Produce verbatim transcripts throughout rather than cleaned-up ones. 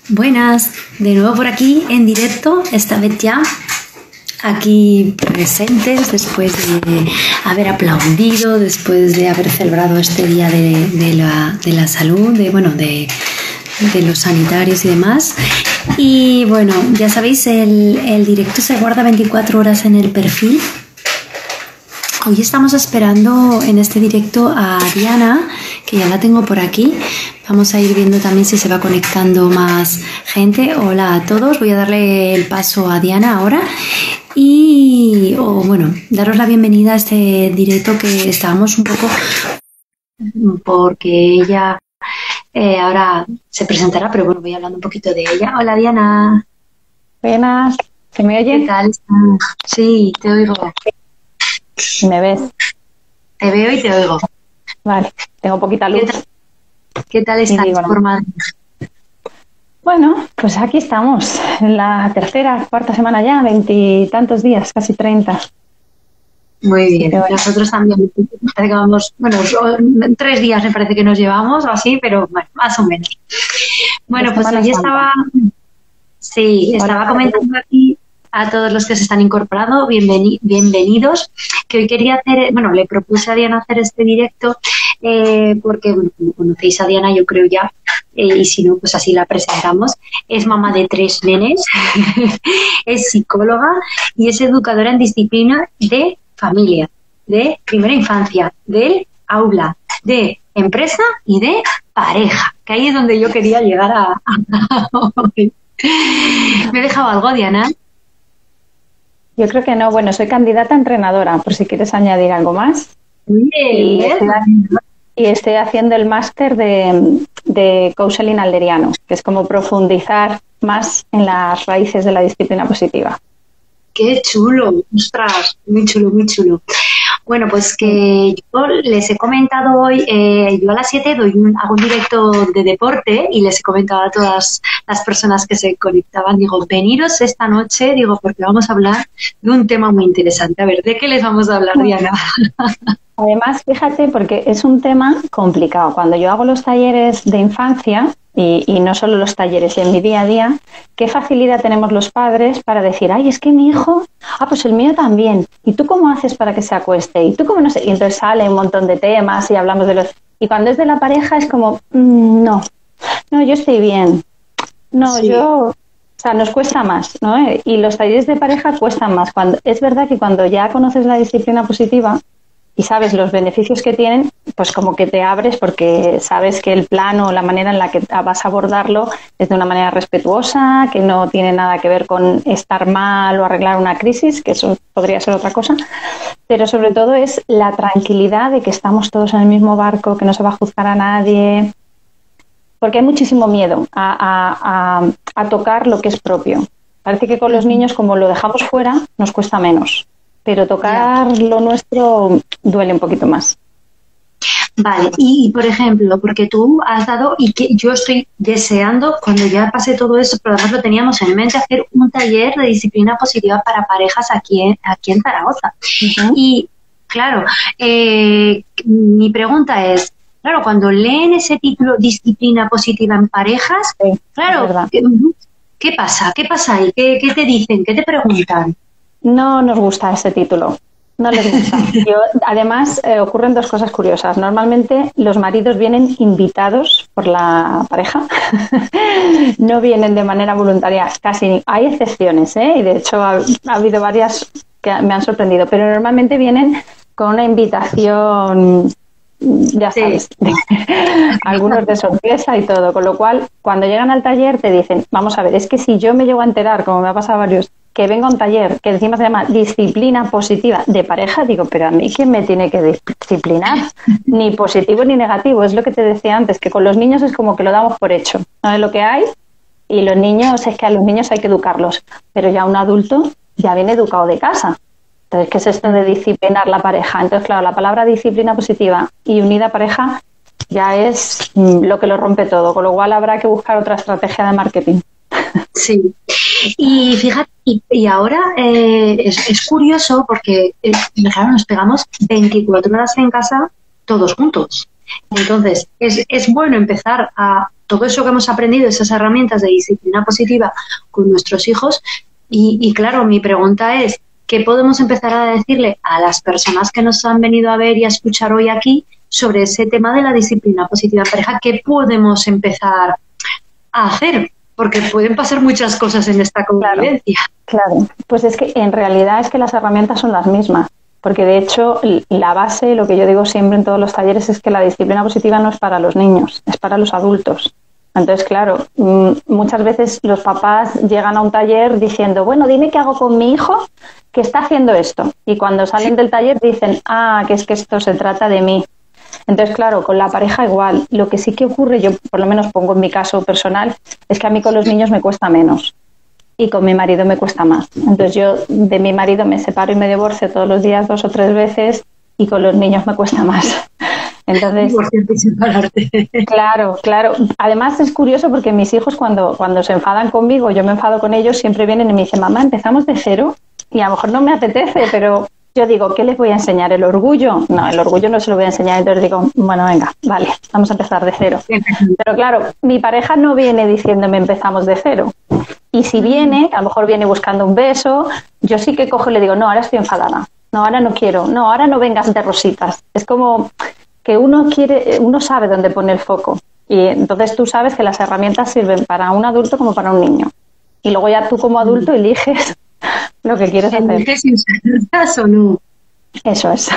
Buenas, de nuevo por aquí en directo, esta vez ya aquí presentes después de haber aplaudido, después de haber celebrado este día de, de, la, de la salud, de, bueno, de, de los sanitarios y demás. Y bueno, ya sabéis, el, el directo se guarda veinticuatro horas en el perfil. Hoy estamos esperando en este directo a Diana, que ya la tengo por aquí. Vamos a ir viendo también si se va conectando más gente. Hola a todos, voy a darle el paso a Diana ahora. Y oh, bueno, daros la bienvenida a este directo que estábamos un poco porque ella eh, ahora se presentará, pero bueno, voy hablando un poquito de ella. Hola Diana. Buenas, ¿se me oye? ¿Qué tal? Sí, te oigo. ¿Me ves? Te veo y te oigo. Vale, tengo poquita luz. ¿Qué tal, ¿Qué tal estás por Madrid? Bueno, pues aquí estamos, en la tercera, cuarta semana ya, veintitantos días, casi treinta. Muy bien, bueno. Nosotros también vamos, bueno, tres días me parece que nos llevamos o así, pero bueno, más o menos. Bueno, pues hoy estaba, sí, estaba comentando aquí a todos los que se están incorporando, bienveni bienvenidos, que hoy quería hacer, bueno, le propuse a Diana hacer este directo eh, porque, bueno, como conocéis a Diana, yo creo ya, eh, y si no, pues así la presentamos. Es mamá de tres nenes, es psicóloga y es educadora en disciplina de familia, de primera infancia, del aula, de empresa y de pareja, que ahí es donde yo quería llegar a... ¿Me he dejado algo, Diana? Yo creo que no. Bueno, soy candidata a entrenadora, por si quieres añadir algo más. Bien, y, estoy, y estoy haciendo el máster de, de counseling alderiano, que es como profundizar más en las raíces de la disciplina positiva. ¡Qué chulo! ¡Ostras! Muy chulo, muy chulo. Bueno, pues que yo les he comentado hoy, eh, yo a las siete doy un, hago un directo de deporte y les he comentado a todas las personas que se conectaban, digo, veniros esta noche, digo, porque vamos a hablar de un tema muy interesante. A ver, ¿de qué les vamos a hablar, Diana? Además, fíjate, porque es un tema complicado. Cuando yo hago los talleres de infancia, y, y no solo los talleres, en mi día a día, qué facilidad tenemos los padres para decir, ay, es que mi hijo, ah, pues el mío también, ¿y tú cómo haces para que se acueste? ¿Y tú cómo no sé? Y entonces sale un montón de temas y hablamos de los... Y cuando es de la pareja es como, mmm, no, no, yo estoy bien, no, sí. yo... O sea, nos cuesta más, ¿no? Y los talleres de pareja cuestan más. Cuando, es verdad que cuando ya conoces la disciplina positiva y sabes los beneficios que tienen, pues como que te abres porque sabes que el plan o la manera en la que vas a abordarlo es de una manera respetuosa, que no tiene nada que ver con estar mal o arreglar una crisis, que eso podría ser otra cosa, pero sobre todo es la tranquilidad de que estamos todos en el mismo barco, que no se va a juzgar a nadie, porque hay muchísimo miedo a, a, a, a tocar lo que es propio. Parece que con los niños, como lo dejamos fuera, nos cuesta menos. Pero tocar ya. Lo nuestro duele un poquito más. Vale, y por ejemplo, porque tú has dado, y que yo estoy deseando, cuando ya pase todo eso, pero además lo teníamos en mente, hacer un taller de disciplina positiva para parejas aquí en, aquí en Zaragoza. Uh-huh. Y claro, eh, mi pregunta es, claro, cuando leen ese título, disciplina positiva en parejas, sí, claro, ¿qué, ¿qué pasa? ¿Qué pasa ahí? ¿Qué, ¿Qué te dicen? ¿Qué te preguntan? No nos gusta ese título, no les gusta. Yo, además, eh, ocurren dos cosas curiosas. Normalmente los maridos vienen invitados por la pareja, no vienen de manera voluntaria, casi hay excepciones, ¿eh? Y de hecho ha, ha habido varias que me han sorprendido, pero normalmente vienen con una invitación, ya sabes, sí. Algunos de sorpresa y todo, con lo cual cuando llegan al taller te dicen, vamos a ver, es que si yo me llego a enterar, como me ha pasado a varios, que venga a un taller que encima se llama disciplina positiva de pareja, digo, pero a mí ¿quién me tiene que disciplinar? Ni positivo ni negativo, es lo que te decía antes, que con los niños es como que lo damos por hecho, no es lo que hay, y los niños, es que a los niños hay que educarlos, pero ya un adulto ya viene educado de casa. Entonces, ¿qué es esto de disciplinar la pareja? Entonces, claro, la palabra disciplina positiva y unida pareja ya es mm, lo que lo rompe todo, con lo cual habrá que buscar otra estrategia de marketing. Sí, y fíjate, y, y ahora eh, es, es curioso porque eh, claro, nos pegamos veinticuatro horas en casa todos juntos. Entonces, es, es bueno empezar a todo eso que hemos aprendido, esas herramientas de disciplina positiva con nuestros hijos. Y, y claro, mi pregunta es, ¿qué podemos empezar a decirle a las personas que nos han venido a ver y a escuchar hoy aquí sobre ese tema de la disciplina positiva en pareja? ¿Qué podemos empezar a hacer? Porque pueden pasar muchas cosas en esta convivencia. Claro, claro, pues es que en realidad es que las herramientas son las mismas, porque de hecho la base, lo que yo digo siempre en todos los talleres, es que la disciplina positiva no es para los niños, es para los adultos. Entonces, claro, muchas veces los papás llegan a un taller diciendo, bueno, dime qué hago con mi hijo que está haciendo esto. Y cuando salen del taller dicen, ah, que es que esto se trata de mí. Entonces, claro, con la pareja igual. Lo que sí que ocurre, yo por lo menos pongo en mi caso personal, es que a mí con los niños me cuesta menos y con mi marido me cuesta más. Entonces yo de mi marido me separo y me divorcio todos los días dos o tres veces y con los niños me cuesta más. Entonces, claro, claro. Además es curioso porque mis hijos cuando, cuando se enfadan conmigo, yo me enfado con ellos, siempre vienen y me dicen, mamá, empezamos de cero y a lo mejor no me apetece, pero yo digo, ¿qué les voy a enseñar? ¿El orgullo? No, el orgullo no se lo voy a enseñar. Entonces digo, bueno, venga, vale, vamos a empezar de cero. Pero claro, mi pareja no viene diciéndome empezamos de cero. Y si viene, a lo mejor viene buscando un beso, yo sí que cojo y le digo, no, ahora estoy enfadada. No, ahora no quiero. No, ahora no vengas de rositas. Es como que uno quiere, uno sabe dónde pone el foco. Y entonces tú sabes que las herramientas sirven para un adulto como para un niño. Y luego ya tú como adulto eliges lo que quieres hacer. ¿Eliges si usas o no? Eso es.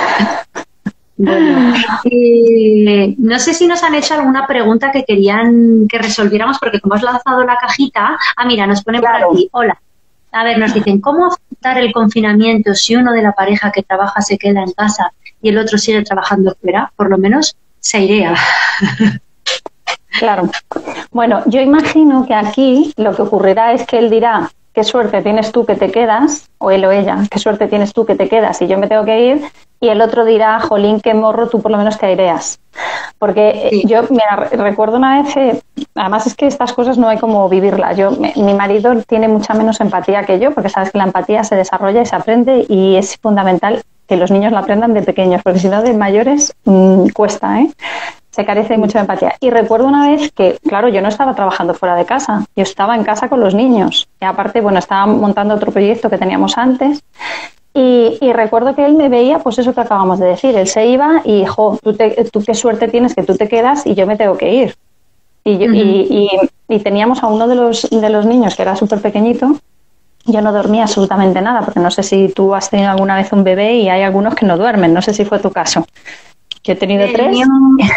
Bueno, eh, no sé si nos han hecho alguna pregunta que querían que resolviéramos, porque como has lanzado la cajita, ah, mira, nos ponen claro. por aquí, hola. A ver, nos dicen, ¿cómo afrontar el confinamiento si uno de la pareja que trabaja se queda en casa y el otro sigue trabajando fuera? Por lo menos se airea. Claro. Bueno, yo imagino que aquí lo que ocurrirá es que él dirá, qué suerte tienes tú que te quedas, o él o ella, qué suerte tienes tú que te quedas y yo me tengo que ir, y el otro dirá, jolín, qué morro, tú por lo menos te aireas. Porque sí. yo mira, recuerdo una vez, eh, además es que estas cosas no hay como vivirlas. Yo, me, mi marido tiene mucha menos empatía que yo, porque sabes que la empatía se desarrolla y se aprende y es fundamental que los niños la aprendan de pequeños, porque si no de mayores mmm, cuesta, ¿eh? Se carece de mucha empatía. Y recuerdo una vez que, claro, yo no estaba trabajando fuera de casa, yo estaba en casa con los niños. Y aparte, bueno, estaba montando otro proyecto que teníamos antes. Y, y recuerdo que él me veía, pues eso que acabamos de decir. Él se iba y, jo, tú, te, tú qué suerte tienes que tú te quedas y yo me tengo que ir. Y, yo, uh-huh. y, y, y teníamos a uno de los, de los niños que era súper pequeñito. Yo no dormía absolutamente nada, porque no sé si tú has tenido alguna vez un bebé y hay algunos que no duermen. No sé si fue tu caso. Yo he tenido eh, tres. Mío,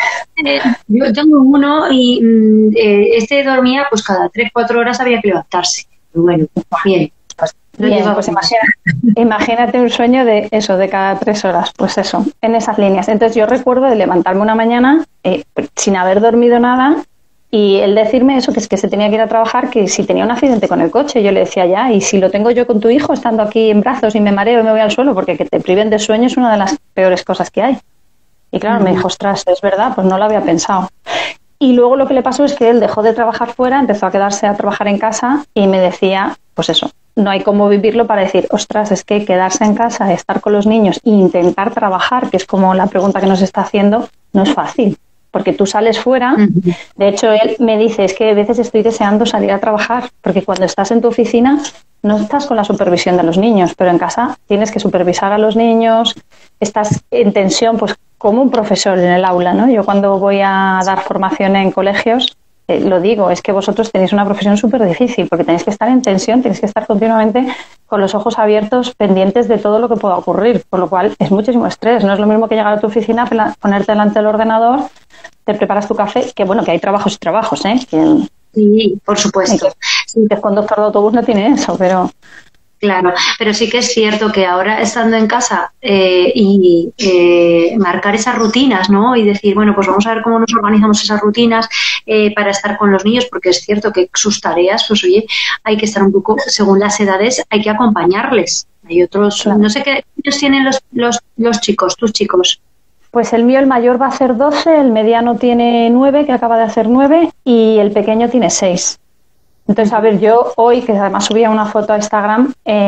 eh, yo tengo uno y eh, este dormía, pues cada tres, cuatro horas había que levantarse. Bueno, bien. Pues, bien, pues imagina, imagínate un sueño de eso, de cada tres horas. Pues eso, en esas líneas. Entonces yo recuerdo de levantarme una mañana eh, sin haber dormido nada y él decirme eso, que es que se tenía que ir a trabajar, que si tenía un accidente con el coche. Yo le decía ya, y si lo tengo yo con tu hijo estando aquí en brazos y me mareo y me voy al suelo, porque que te priven de sueño es una de las peores cosas que hay. Y claro, me dijo, ostras, es verdad, pues no lo había pensado. Y luego lo que le pasó es que él dejó de trabajar fuera, empezó a quedarse a trabajar en casa y me decía, pues eso, no hay cómo vivirlo para decir, ostras, es que quedarse en casa, estar con los niños e intentar trabajar, que es como la pregunta que nos está haciendo, no es fácil. Porque tú sales fuera, uh-huh. de hecho él me dice, es que a veces estoy deseando salir a trabajar, porque cuando estás en tu oficina no estás con la supervisión de los niños, pero en casa tienes que supervisar a los niños, estás en tensión, pues como un profesor en el aula, ¿no? Yo cuando voy a dar formación en colegios, eh, lo digo, es que vosotros tenéis una profesión súper difícil, porque tenéis que estar en tensión, tenéis que estar continuamente con los ojos abiertos, pendientes de todo lo que pueda ocurrir, por lo cual es muchísimo estrés. No es lo mismo que llegar a tu oficina, ponerte delante del ordenador, te preparas tu café, que bueno, que hay trabajos y trabajos, ¿eh? Que, sí, por supuesto. Si te conductor de autobús no tiene eso, pero... Claro, pero sí que es cierto que ahora estando en casa eh, y eh, marcar esas rutinas, ¿no? Y decir, bueno, pues vamos a ver cómo nos organizamos esas rutinas eh, para estar con los niños, porque es cierto que sus tareas, pues oye, hay que estar un poco, según las edades, hay que acompañarles. Hay otros, claro. No sé qué años tienen los, los, los chicos, tus chicos. Pues el mío, el mayor va a hacer doce, el mediano tiene nueve, que acaba de hacer nueve, y el pequeño tiene seis. Entonces, a ver, yo hoy, que además subía una foto a Instagram, eh,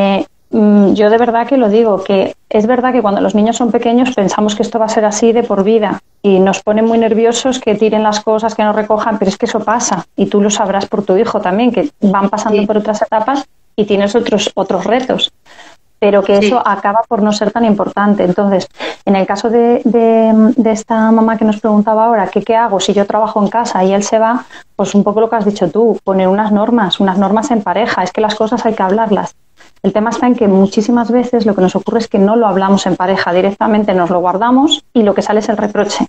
yo de verdad que lo digo, que es verdad que cuando los niños son pequeños pensamos que esto va a ser así de por vida y nos pone muy nerviosos que tiren las cosas, que no recojan, pero es que eso pasa y tú lo sabrás por tu hijo también, que van pasando sí. por otras etapas y tienes otros, otros retos, pero que sí. eso acaba por no ser tan importante. Entonces, en el caso de, de, de esta mamá que nos preguntaba ahora, ¿qué, ¿qué hago si yo trabajo en casa y él se va? Pues un poco lo que has dicho tú, poner unas normas, unas normas en pareja, es que las cosas hay que hablarlas. El tema está en que muchísimas veces lo que nos ocurre es que no lo hablamos en pareja, directamente nos lo guardamos y lo que sale es el reproche.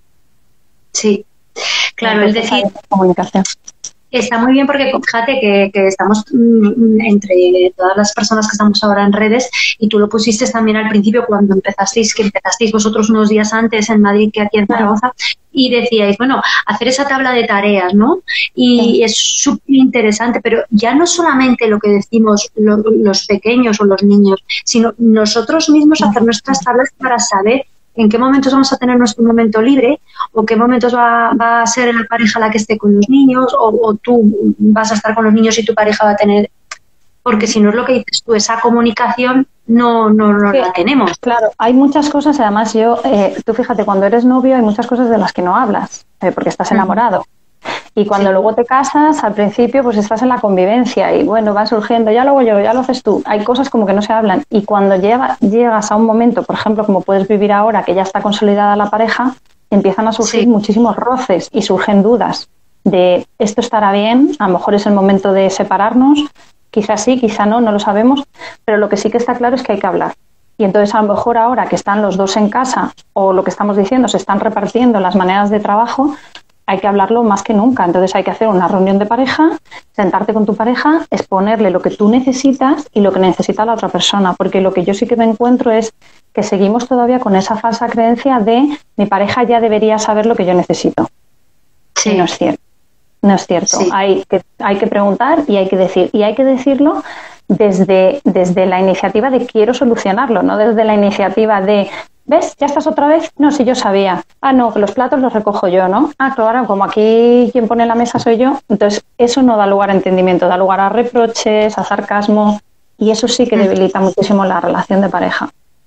Sí, claro, es decir, comunicación. Está muy bien porque fíjate que, que estamos mm, entre todas las personas que estamos ahora en redes y tú lo pusiste también al principio cuando empezasteis, que empezasteis vosotros unos días antes en Madrid que aquí en Zaragoza y decíais, bueno, hacer esa tabla de tareas, ¿no? Y sí. es súper interesante, pero ya no solamente lo que decimos lo, los pequeños o los niños, sino nosotros mismos hacer nuestras tablas para saber en qué momentos vamos a tener nuestro momento libre o qué momentos va, va a ser la pareja la que esté con los niños o, o tú vas a estar con los niños y tu pareja va a tener... Porque si no es lo que dices tú, esa comunicación no, no, no sí, la tenemos. Claro, hay muchas cosas, además yo, eh, tú fíjate, cuando eres novio hay muchas cosas de las que no hablas, eh, porque estás enamorado. Uh-huh. Y cuando sí. luego te casas, al principio pues estás en la convivencia y bueno, va surgiendo, ya lo hago yo, ya lo haces tú. Hay cosas como que no se hablan y cuando llega, llegas a un momento, por ejemplo, como puedes vivir ahora, que ya está consolidada la pareja, empiezan a surgir sí. muchísimos roces y surgen dudas de esto estará bien, a lo mejor es el momento de separarnos, quizás sí, quizá no, no lo sabemos, pero lo que sí que está claro es que hay que hablar. Y entonces a lo mejor ahora que están los dos en casa o lo que estamos diciendo, se están repartiendo las maneras de trabajo, hay que hablarlo más que nunca. Entonces hay que hacer una reunión de pareja, sentarte con tu pareja, exponerle lo que tú necesitas y lo que necesita la otra persona. Porque lo que yo sí que me encuentro es que seguimos todavía con esa falsa creencia de mi pareja ya debería saber lo que yo necesito. Sí. Y no es cierto. No es cierto. Sí. Hay que, hay que preguntar y hay que decir. Y hay que decirlo desde, desde la iniciativa de quiero solucionarlo, no desde la iniciativa de ¿ves? ¿Ya estás otra vez? No, si yo sabía. Ah, no, que los platos los recojo yo, ¿no? Ah, claro, como aquí quien pone la mesa soy yo. Entonces, eso no da lugar a entendimiento, da lugar a reproches, a sarcasmo, y eso sí que debilita muchísimo la relación de pareja.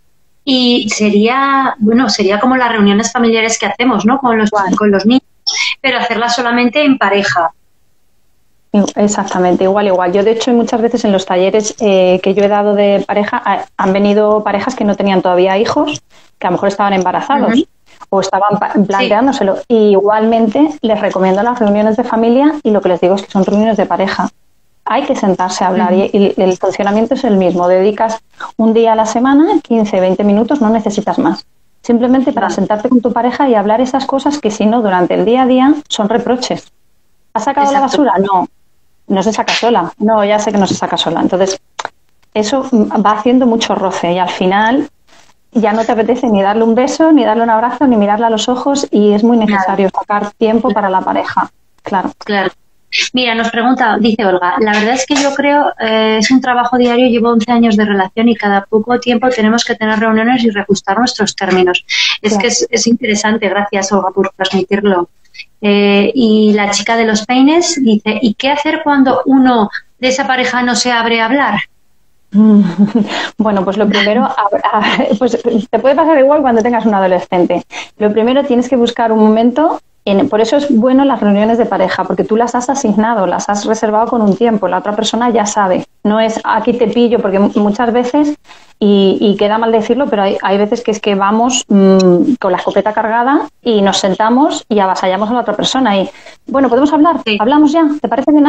Y sería, bueno, sería como las reuniones familiares que hacemos, ¿no? Con los, con los niños, pero hacerlas solamente en pareja. Exactamente, igual, igual. Yo, de hecho, muchas veces en los talleres eh, que yo he dado de pareja, han venido parejas que no tenían todavía hijos, que a lo mejor estaban embarazados uh-huh. o estaban planteándoselo. Sí. Y igualmente les recomiendo las reuniones de familia y lo que les digo es que son reuniones de pareja. Hay que sentarse a hablar uh-huh. y, y el funcionamiento es el mismo. Dedicas un día a la semana, quince, veinte minutos, no necesitas más. Simplemente para uh-huh. sentarte con tu pareja y hablar esas cosas que si no, durante el día a día son reproches. ¿Has sacado Exacto. la basura? No. No se saca sola. No, ya sé que no se saca sola. Entonces, eso va haciendo mucho roce y al final ya no te apetece ni darle un beso, ni darle un abrazo, ni mirarle a los ojos y es muy necesario claro. sacar tiempo para la pareja. Claro. Claro. Mira, nos pregunta, dice Olga, la verdad es que yo creo, eh, es un trabajo diario, llevo once años de relación y cada poco tiempo tenemos que tener reuniones y reajustar nuestros términos. Es claro. que es, es interesante, gracias Olga por transmitirlo. Eh, y la chica de los peines dice, ¿y qué hacer cuando uno de esa pareja no se abre a hablar? Bueno, pues lo primero, pues te puede pasar igual cuando tengas un adolescente. Lo primero tienes que buscar un momento, en, por eso es bueno las reuniones de pareja, porque tú las has asignado, las has reservado con un tiempo, la otra persona ya sabe. No es aquí te pillo, porque muchas veces, y, y queda mal decirlo, pero hay, hay veces que es que vamos mmm, con la escopeta cargada y nos sentamos y avasallamos a la otra persona y, bueno, ¿podemos hablar? Sí. ¿Hablamos ya? ¿Te parece bien?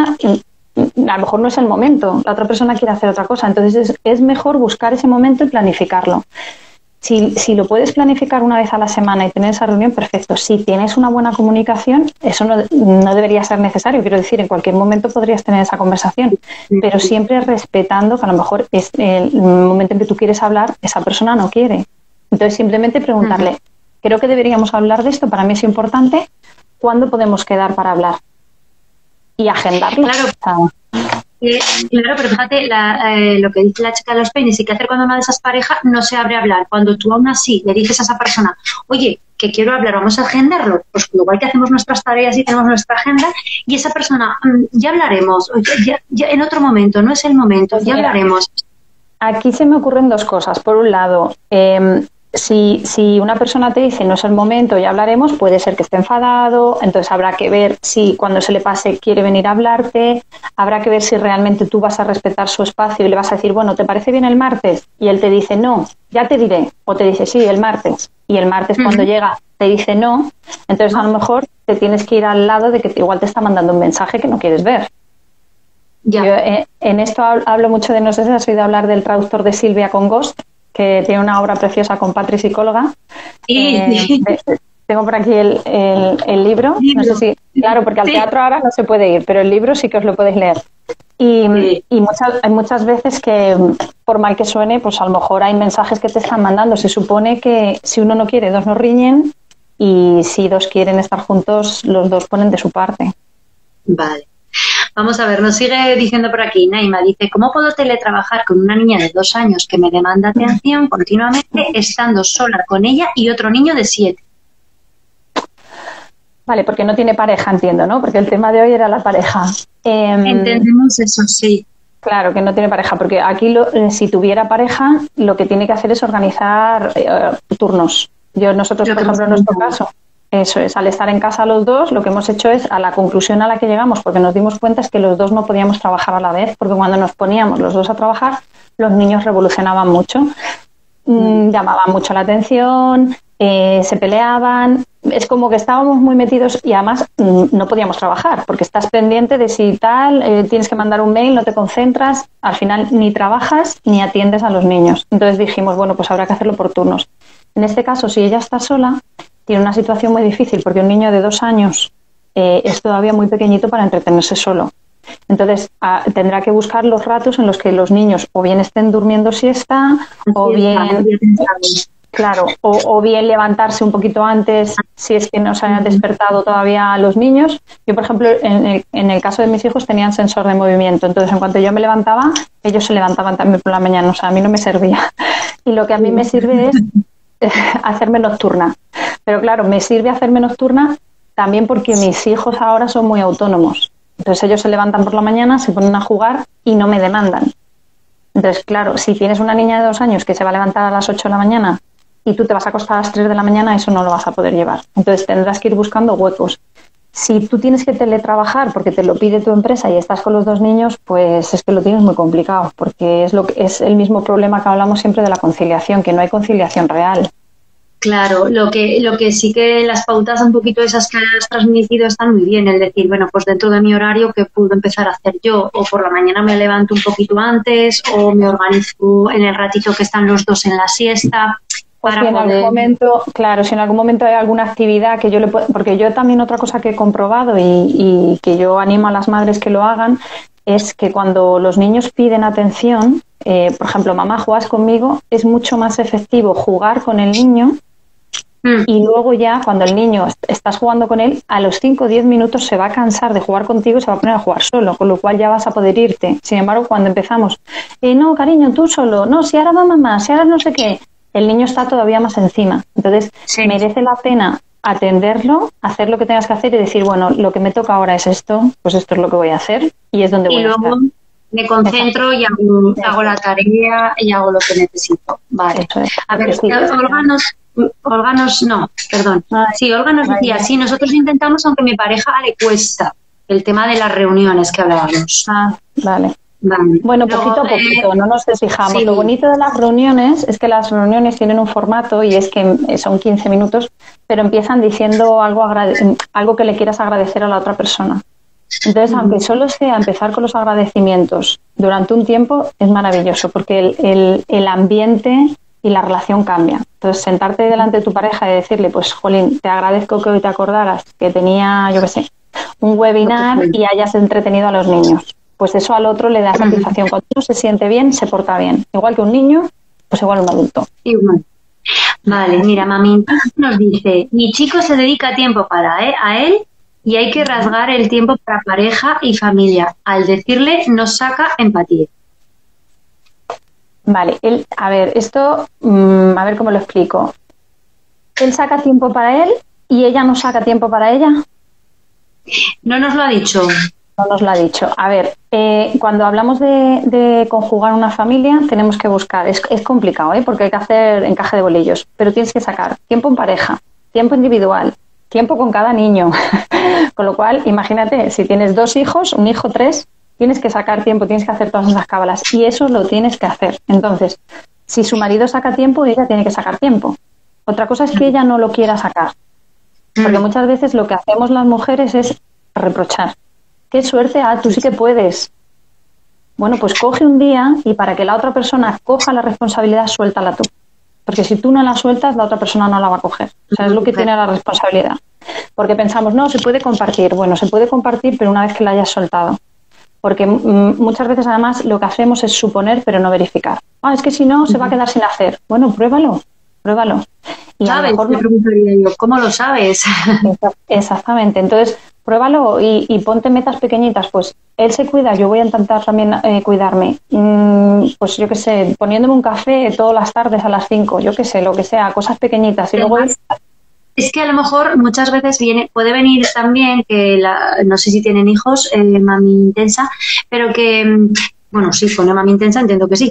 Y a lo mejor no es el momento, la otra persona quiere hacer otra cosa, entonces es, es mejor buscar ese momento y planificarlo. Si, si lo puedes planificar una vez a la semana y tener esa reunión, perfecto. Si tienes una buena comunicación, eso no, no debería ser necesario. Quiero decir, en cualquier momento podrías tener esa conversación, pero siempre respetando que a lo mejor es el momento en que tú quieres hablar, esa persona no quiere. Entonces, simplemente preguntarle, uh-huh. creo que deberíamos hablar de esto, para mí es importante, ¿cuándo podemos quedar para hablar? Y agendarlo. Claro. Eh, claro, pero fíjate la, eh, lo que dice la chica de los peines y qué hacer cuando una de esas parejas no se abre a hablar. Cuando tú aún así le dices a esa persona, oye, que quiero hablar, vamos a agendarlo, pues igual que hacemos nuestras tareas y tenemos nuestra agenda, y esa persona, mmm, ya hablaremos, ya, ya en otro momento, no es el momento, pues ya mira, hablaremos. aquí se me ocurren dos cosas. Por un lado, eh, si, si una persona te dice no es el momento, ya hablaremos, puede ser que esté enfadado, entonces habrá que ver si cuando se le pase quiere venir a hablarte, habrá que ver si realmente tú vas a respetar su espacio y le vas a decir, bueno, ¿te parece bien el martes? Y él te dice no, ya te diré, o te dice sí, el martes, y el martes uh-huh. cuando llega te dice no, entonces a lo mejor te tienes que ir al lado de que igual te está mandando un mensaje que no quieres ver. Ya. Yo eh, en esto hablo mucho de, no sé si has oído hablar del traductor de Silvia con Ghost, que tiene una obra preciosa con Patri Psicóloga. Sí. Eh, eh, tengo por aquí el, el, el libro. No sé si, claro, porque al sí. teatro ahora no se puede ir, pero el libro sí que os lo podéis leer. Y, sí. y muchas, hay muchas veces que, por mal que suene, pues a lo mejor hay mensajes que te están mandando. Se supone que si uno no quiere, dos no riñen, y si dos quieren estar juntos, los dos ponen de su parte. Vale. Vamos a ver, nos sigue diciendo por aquí, Naima, dice, ¿cómo puedo teletrabajar con una niña de dos años que me demanda atención continuamente estando sola con ella y otro niño de siete? Vale, porque no tiene pareja, entiendo, ¿no? Porque el tema de hoy era la pareja. Eh, Entendemos eso, sí. Claro, que no tiene pareja, porque aquí lo, si tuviera pareja, lo que tiene que hacer es organizar eh, turnos. Yo, nosotros, por ejemplo, en nuestro caso... Eso es, al estar en casa los dos, lo que hemos hecho es, a la conclusión a la que llegamos, porque nos dimos cuenta es que los dos no podíamos trabajar a la vez, porque cuando nos poníamos los dos a trabajar, los niños revolucionaban mucho, mm, llamaban mucho la atención, eh, se peleaban, es como que estábamos muy metidos y además mm, no podíamos trabajar, porque estás pendiente de si tal, eh, tienes que mandar un mail, no te concentras, al final ni trabajas ni atiendes a los niños. Entonces dijimos, bueno, pues habrá que hacerlo por turnos. En este caso, si ella está sola, tiene una situación muy difícil porque un niño de dos años eh, es todavía muy pequeñito para entretenerse solo. Entonces a, tendrá que buscar los ratos en los que los niños o bien estén durmiendo siesta o bien, claro, o, o bien levantarse un poquito antes si es que no se han despertado todavía los niños. Yo, por ejemplo, en el, en el caso de mis hijos tenían sensor de movimiento, entonces en cuanto yo me levantaba, ellos se levantaban también por la mañana, o sea, a mí no me servía. Y lo que a mí me sirve es hacerme nocturna. Pero claro, me sirve hacerme nocturna también porque mis hijos ahora son muy autónomos. Entonces ellos se levantan por la mañana, se ponen a jugar y no me demandan. Entonces, claro, si tienes una niña de dos años que se va a levantar a las ocho de la mañana y tú te vas a acostar a las tres de la mañana, eso no lo vas a poder llevar. Entonces tendrás que ir buscando huecos. Si tú tienes que teletrabajar porque te lo pide tu empresa y estás con los dos niños, pues es que lo tienes muy complicado, porque es, lo que, es el mismo problema que hablamos siempre de la conciliación, que no hay conciliación real. Claro, lo que lo que sí que las pautas un poquito esas que has transmitido están muy bien, el decir, bueno, pues dentro de mi horario, ¿qué puedo empezar a hacer yo? O por la mañana me levanto un poquito antes, o me organizo en el ratito que están los dos en la siesta. Para si en poder... algún momento, claro, si en algún momento hay alguna actividad que yo le puedo, porque yo también otra cosa que he comprobado y, y que yo animo a las madres que lo hagan, es que cuando los niños piden atención, eh, por ejemplo, mamá, ¿juegas conmigo? Es mucho más efectivo jugar con el niño. Y luego ya, cuando el niño estás jugando con él, a los cinco o diez minutos se va a cansar de jugar contigo y se va a poner a jugar solo, con lo cual ya vas a poder irte. Sin embargo, cuando empezamos, eh, no, cariño, tú solo, no, si ahora va mamá, si ahora no sé qué, el niño está todavía más encima. Entonces, sí. merece la pena atenderlo, hacer lo que tengas que hacer y decir, bueno, lo que me toca ahora es esto, pues esto es lo que voy a hacer y es donde voy y a estar. Me concentro y hago, hago la tarea y hago lo que necesito. Vale. Es. A ver, sí, Olga nos... Olga nos, no, perdón. Sí, Olga nos decía, sí, nosotros intentamos, aunque a mi pareja le cuesta, el tema de las reuniones que hablábamos. Ah, vale. vale. Bueno, Luego, poquito a poquito, eh, no nos fijamos. Sí. Lo bonito de las reuniones es que las reuniones tienen un formato y es que son quince minutos, pero empiezan diciendo algo, agrade- algo que le quieras agradecer a la otra persona. Entonces, uh-huh. aunque solo sea empezar con los agradecimientos durante un tiempo, es maravilloso, porque el, el, el ambiente y la relación cambia. Entonces, sentarte delante de tu pareja y decirle, pues, jolín, te agradezco que hoy te acordaras que tenía, yo qué sé, un webinar y hayas entretenido a los niños. Pues eso al otro le da satisfacción. Cuando uno se siente bien, se porta bien. Igual que un niño, pues igual un adulto. Igual. Vale, mira, mami nos dice, mi chico se dedica tiempo para él, a él y hay que rasgar el tiempo para pareja y familia. Al decirle, nos saca empatía. Vale, él, a ver, esto, mmm, a ver cómo lo explico. Él saca tiempo para él y ella no saca tiempo para ella. No nos lo ha dicho. no nos lo ha dicho. A ver, eh, cuando hablamos de, de conjugar una familia, tenemos que buscar, es, es complicado, ¿eh? Porque hay que hacer encaje de bolillos, pero tienes que sacar tiempo en pareja, tiempo individual, tiempo con cada niño. Con lo cual, imagínate, si tienes dos hijos, un hijo, tres, tienes que sacar tiempo, tienes que hacer todas esas cábalas y eso lo tienes que hacer. Entonces, si su marido saca tiempo, ella tiene que sacar tiempo. Otra cosa es que ella no lo quiera sacar, porque muchas veces lo que hacemos las mujeres es reprochar. ¡Qué suerte! Ah, tú sí que puedes. Bueno, pues coge un día y para que la otra persona coja la responsabilidad, suéltala tú. Porque si tú no la sueltas, la otra persona no la va a coger. O sea, es lo que tiene la responsabilidad. Porque pensamos, no, se puede compartir. Bueno, se puede compartir, pero una vez que la hayas soltado. Porque mm, muchas veces, además, lo que hacemos es suponer, pero no verificar. Ah, es que si no, se va a quedar sin hacer. Bueno, pruébalo, pruébalo. Y ¿Sabes? a lo mejor Me preguntaría yo, ¿cómo lo sabes? Exactamente. Entonces, pruébalo y, y ponte metas pequeñitas. Pues él se cuida, yo voy a intentar también eh, cuidarme. Mm, pues yo qué sé, poniéndome un café todas las tardes a las cinco, yo qué sé, lo que sea, cosas pequeñitas. Y luego él... Es que a lo mejor muchas veces viene, puede venir también que, la, no sé si tienen hijos, eh, mami intensa, pero que... Bueno, sí, con una mami intensa entiendo que sí.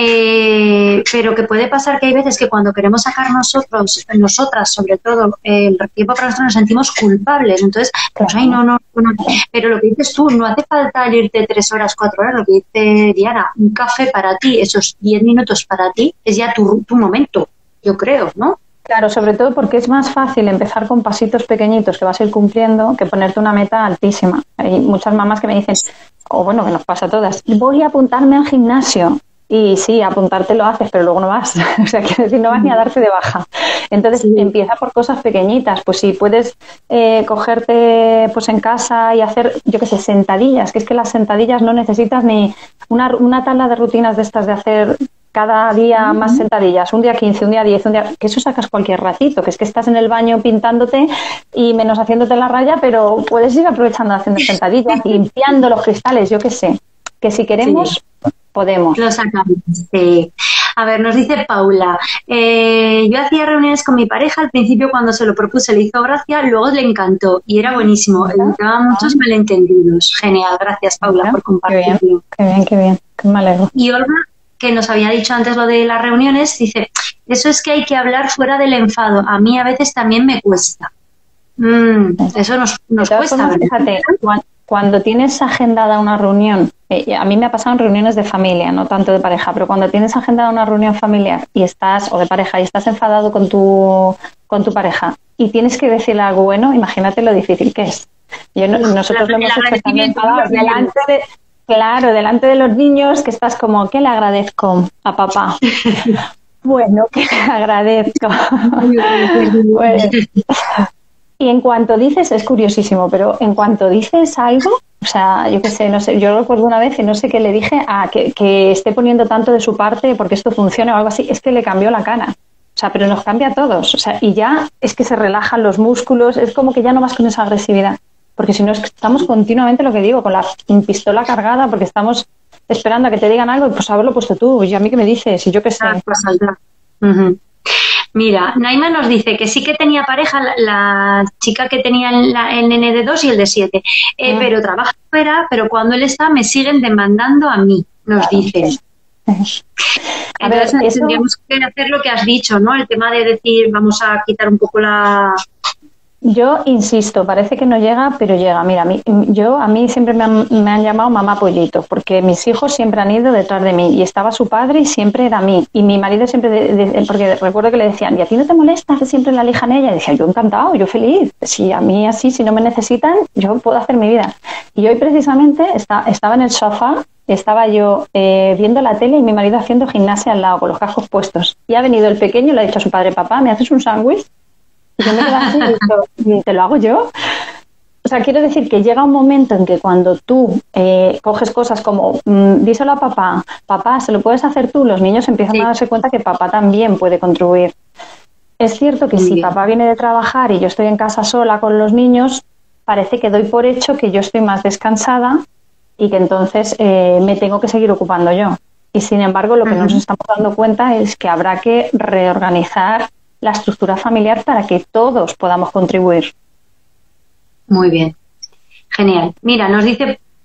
Eh, pero que puede pasar que hay veces que cuando queremos sacar nosotros, nosotras sobre todo, eh, el tiempo para nosotros nos sentimos culpables. Entonces, pues ay, no, no, no. Pero lo que dices tú, no hace falta irte tres horas, cuatro horas. Lo que dice Diana, un café para ti, esos diez minutos para ti, es ya tu, tu momento, yo creo, ¿no? Claro, sobre todo porque es más fácil empezar con pasitos pequeñitos que vas a ir cumpliendo que ponerte una meta altísima. Hay muchas mamás que me dicen, o bueno, que nos pasa a todas, voy a apuntarme al gimnasio. Y sí, apuntarte lo haces, pero luego no vas. O sea, quiero decir, no vas ni a darte de baja. Entonces, sí. Empieza por cosas pequeñitas. Pues si puedes eh, cogerte pues en casa y hacer, yo qué sé, sentadillas, que es que las sentadillas no necesitas ni una, una tabla de rutinas de estas de hacer cada día uh-huh. más sentadillas, un día quince, un día diez, un día... que eso sacas cualquier ratito, que es que estás en el baño pintándote y menos haciéndote la raya, pero puedes ir aprovechando haciendo sentadillas, limpiando los cristales, yo qué sé. Que si queremos... Sí. Podemos. Lo sacamos. Sí. A ver, nos dice Paula, eh, yo hacía reuniones con mi pareja, al principio cuando se lo propuse le hizo gracia, luego le encantó y era buenísimo, evitaba muchos malentendidos. Genial, gracias Paula ¿verdad? Por compartirlo. Qué bien, qué bien, qué bien, qué me alegro. Y Olga, que nos había dicho antes lo de las reuniones, dice, eso es que hay que hablar fuera del enfado, a mí a veces también me cuesta. Mm, eso nos, nos cuesta. Formas, fíjate, cuando, cuando tienes agendada una reunión, eh, a mí me ha pasado en reuniones de familia, no tanto de pareja, pero cuando tienes agendada una reunión familiar y estás, o de pareja, y estás enfadado con tu, con tu pareja y tienes que decirle algo bueno, imagínate lo difícil que es. Yo, no, nosotros lo hemos hecho estando enfadados delante de, claro, delante de los niños, que estás como, ¿qué le agradezco a papá? Bueno, que le agradezco. Bueno. Y en cuanto dices, es curiosísimo, pero en cuanto dices algo, o sea, yo qué sé, no sé, yo recuerdo una vez y no sé qué le dije, a que, que esté poniendo tanto de su parte porque esto funcione o algo así, es que le cambió la cara. O sea, pero nos cambia a todos. O sea, y ya es que se relajan los músculos, es como que ya no vas con esa agresividad. Porque si no, es que estamos continuamente, lo que digo, con la pistola cargada porque estamos esperando a que te digan algo y pues haberlo puesto tú. Y a mí qué me dices, y yo qué sé. Ah, pues, uh-huh. Mira, Naima nos dice que sí que tenía pareja la, la chica que tenía el, la, el nene de dos y el de siete, eh, ah. pero trabaja fuera, pero cuando él está me siguen demandando a mí, nos claro. dice. Entonces a ver, tendríamos eso... que hacer lo que has dicho, ¿no? El tema de decir, vamos a quitar un poco la... Yo insisto, parece que no llega, pero llega. Mira, a mí, yo, a mí siempre me han, me han llamado mamá pollito, porque mis hijos siempre han ido detrás de mí y estaba su padre y siempre era a mí. Y mi marido siempre, de, de, porque recuerdo que le decían, ¿y a ti no te molesta que siempre la elijan ella? Y decía, yo encantado, yo feliz. Si a mí así, si no me necesitan, yo puedo hacer mi vida. Y hoy precisamente está, estaba en el sofá, estaba yo eh, viendo la tele y mi marido haciendo gimnasia al lado con los cascos puestos. Y ha venido el pequeño y le ha dicho a su padre, papá, ¿me haces un sándwich? Y yo me quedo así y digo, ¿te lo hago yo? O sea, quiero decir que llega un momento en que cuando tú eh, coges cosas como, mmm, díselo a papá, papá, ¿se lo puedes hacer tú? Los niños empiezan sí. a darse cuenta que papá también puede contribuir. Es cierto que Muy si bien. papá viene de trabajar y yo estoy en casa sola con los niños, parece que doy por hecho que yo estoy más descansada y que entonces eh, me tengo que seguir ocupando yo. Y sin embargo, lo que uh-huh. nos estamos dando cuenta es que habrá que reorganizar la estructura familiar para que todos podamos contribuir. Muy bien, genial. Mira, nos dice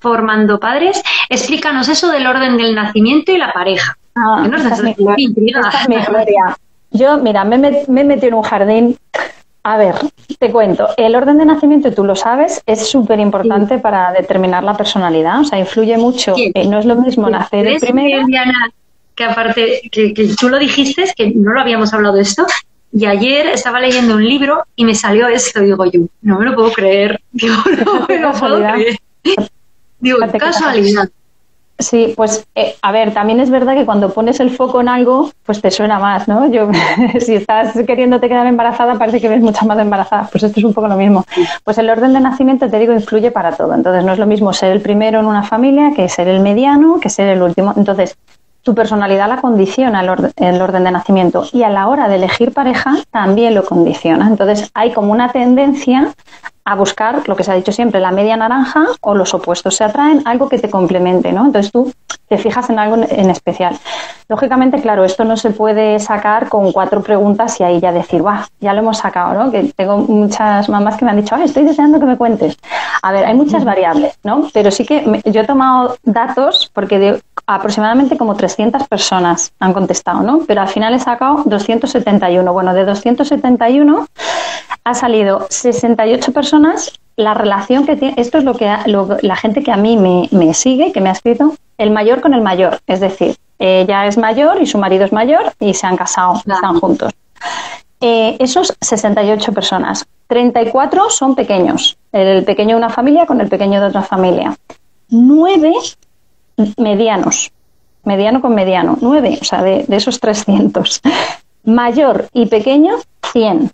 formando padres, explícanos eso del orden del nacimiento y la pareja. Ah, ¿Qué nos esta das es mi de gloria. intriga? Esta es mi gloria. Yo, mira, me, met- me he metido en un jardín. A ver, te cuento. El orden de nacimiento, tú lo sabes, es súper importante Sí. para determinar la personalidad. O sea, influye mucho. ¿Quién? Eh, no es lo mismo nacer el ¿Crees primero. que, Diana, que aparte, que, que tú lo dijiste, que no lo habíamos hablado de esto, y ayer estaba leyendo un libro y me salió esto, digo yo, no me lo puedo creer, digo, no me lo puedo Casualidad. creer. Digo, Fíjate qué casualidad. Sí, pues eh, a ver, también es verdad que cuando pones el foco en algo, pues te suena más, ¿no? Yo, si estás queriéndote quedar embarazada, parece que ves muchas más embarazadas. Pues esto es un poco lo mismo. Pues el orden de nacimiento, te digo, influye para todo. Entonces no es lo mismo ser el primero en una familia que ser el mediano, que ser el último. Entonces, tu personalidad la condiciona el, orden, el orden de nacimiento y a la hora de elegir pareja también lo condiciona. Entonces hay como una tendencia a buscar, lo que se ha dicho siempre, la media naranja o los opuestos. Se atraen algo que te complemente, ¿no? Entonces tú te fijas en algo en especial. Lógicamente, claro, esto no se puede sacar con cuatro preguntas y ahí ya decir, ¡buah! Ya lo hemos sacado, ¿no? Que tengo muchas mamás que me han dicho, ¡ay, estoy deseando que me cuentes! A ver, hay muchas variables, ¿no? Pero sí que me, yo he tomado datos porque de aproximadamente como trescientas personas han contestado, ¿no? Pero al final he sacado doscientos setenta y uno. Bueno, de doscientos setenta y uno ha salido sesenta y ocho personas. La relación que tiene, esto es lo que ha, lo, la gente que a mí me, me sigue, que me ha escrito, el mayor con el mayor, es decir, ella es mayor y su marido es mayor y se han casado, claro. Están juntos. Eh, esos sesenta y ocho personas, treinta y cuatro son pequeños, el pequeño de una familia con el pequeño de otra familia, nueve medianos, mediano con mediano, nueve, o sea, de, de esos trescientos, mayor y pequeño, cien.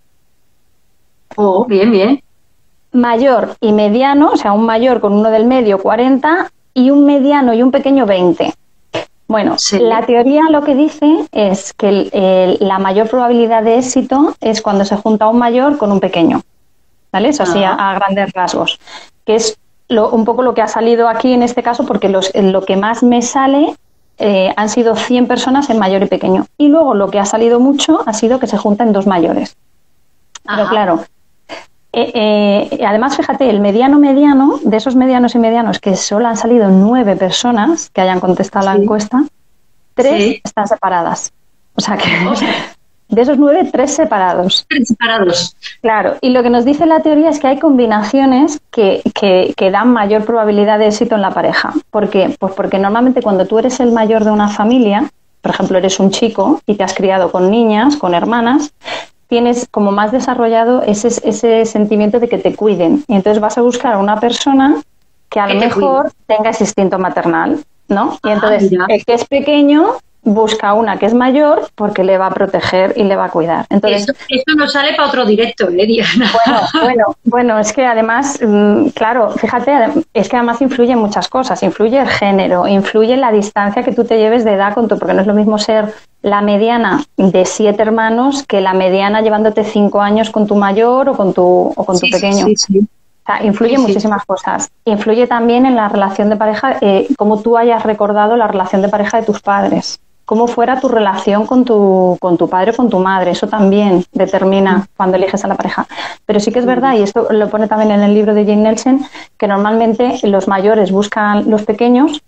Oh, bien, bien. Mayor y mediano, o sea, un mayor con uno del medio, cuarenta, y un mediano y un pequeño, veinte. Bueno, sí. La teoría lo que dice es que el, el, la mayor probabilidad de éxito es cuando se junta un mayor con un pequeño, ¿vale? Eso así, a, a grandes rasgos, que es lo, un poco lo que ha salido aquí en este caso, porque los, lo que más me sale eh, han sido cien personas en mayor y pequeño, y luego lo que ha salido mucho ha sido que se juntan dos mayores. Pero Ajá. claro, Eh, eh, además, fíjate, el mediano mediano, de esos medianos y medianos que solo han salido nueve personas que hayan contestado sí. la encuesta, tres sí. están separadas. O sea que oh. de esos nueve, tres separados. Tres separados. Claro, y lo que nos dice la teoría es que hay combinaciones que, que, que dan mayor probabilidad de éxito en la pareja. ¿Por qué? Pues porque normalmente cuando tú eres el mayor de una familia, por ejemplo, eres un chico y te has criado con niñas, con hermanas, tienes como más desarrollado ese, ese sentimiento de que te cuiden. Y entonces vas a buscar a una persona que a lo mejor cuide. tenga ese instinto maternal, ¿no? Y entonces ah, el que es pequeño busca una que es mayor porque le va a proteger y le va a cuidar. Entonces, esto, esto nos sale para otro directo, ¿eh, Diana? Bueno, bueno, bueno, es que además, claro, fíjate, es que además influye en muchas cosas. Influye el género, influye la distancia que tú te lleves de edad con tu, porque no es lo mismo ser la mediana de siete hermanos que la mediana llevándote cinco años con tu mayor o con tu, o con sí, tu pequeño. Sí, sí. O sea, influye sí, muchísimas sí. cosas. Influye también en la relación de pareja, eh, cómo tú hayas recordado la relación de pareja de tus padres. Cómo fuera tu relación con tu, con tu padre o con tu madre. Eso también determina cuando eliges a la pareja. Pero sí que es verdad, y esto lo pone también en el libro de Jane Nelson, que normalmente los mayores buscan los pequeños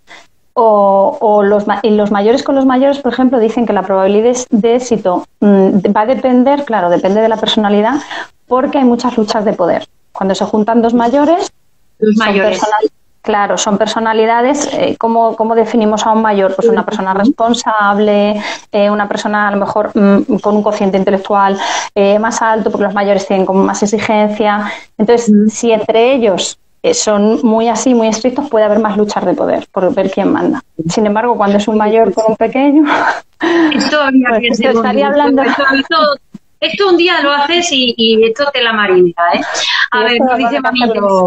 o, o los, y los mayores con los mayores, por ejemplo, dicen que la probabilidad de éxito mmm, va a depender, claro, depende de la personalidad, porque hay muchas luchas de poder. Cuando se juntan dos mayores, los mayores. Claro, son personalidades. Eh, ¿cómo, ¿Cómo definimos a un mayor? Pues una persona responsable, eh, una persona a lo mejor mm, con un cociente intelectual eh, más alto, porque los mayores tienen como más exigencia. Entonces, mm. si entre ellos eh, son muy así, muy estrictos, puede haber más luchas de poder por ver quién manda. Sin embargo, cuando es un mayor con un pequeño, esto, pues, te estaría hablando... Esto, esto, esto un día lo haces y, y esto te la marinera, ¿eh? A ver, nos dice Mami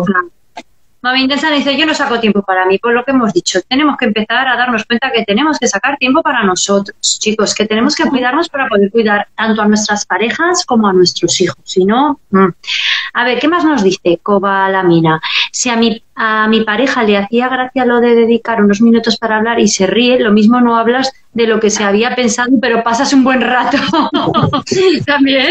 Mami Intensa dice, yo no saco tiempo para mí, por lo que hemos dicho. Tenemos que empezar a darnos cuenta que tenemos que sacar tiempo para nosotros, chicos, que tenemos que cuidarnos para poder cuidar tanto a nuestras parejas como a nuestros hijos. Si no, mm. A ver, ¿qué más nos dice Cobalamina? Si a mi, a mi pareja le hacía gracia lo de dedicar unos minutos para hablar y se ríe, lo mismo no hablas de lo que se había pensado, pero pasas un buen rato. También.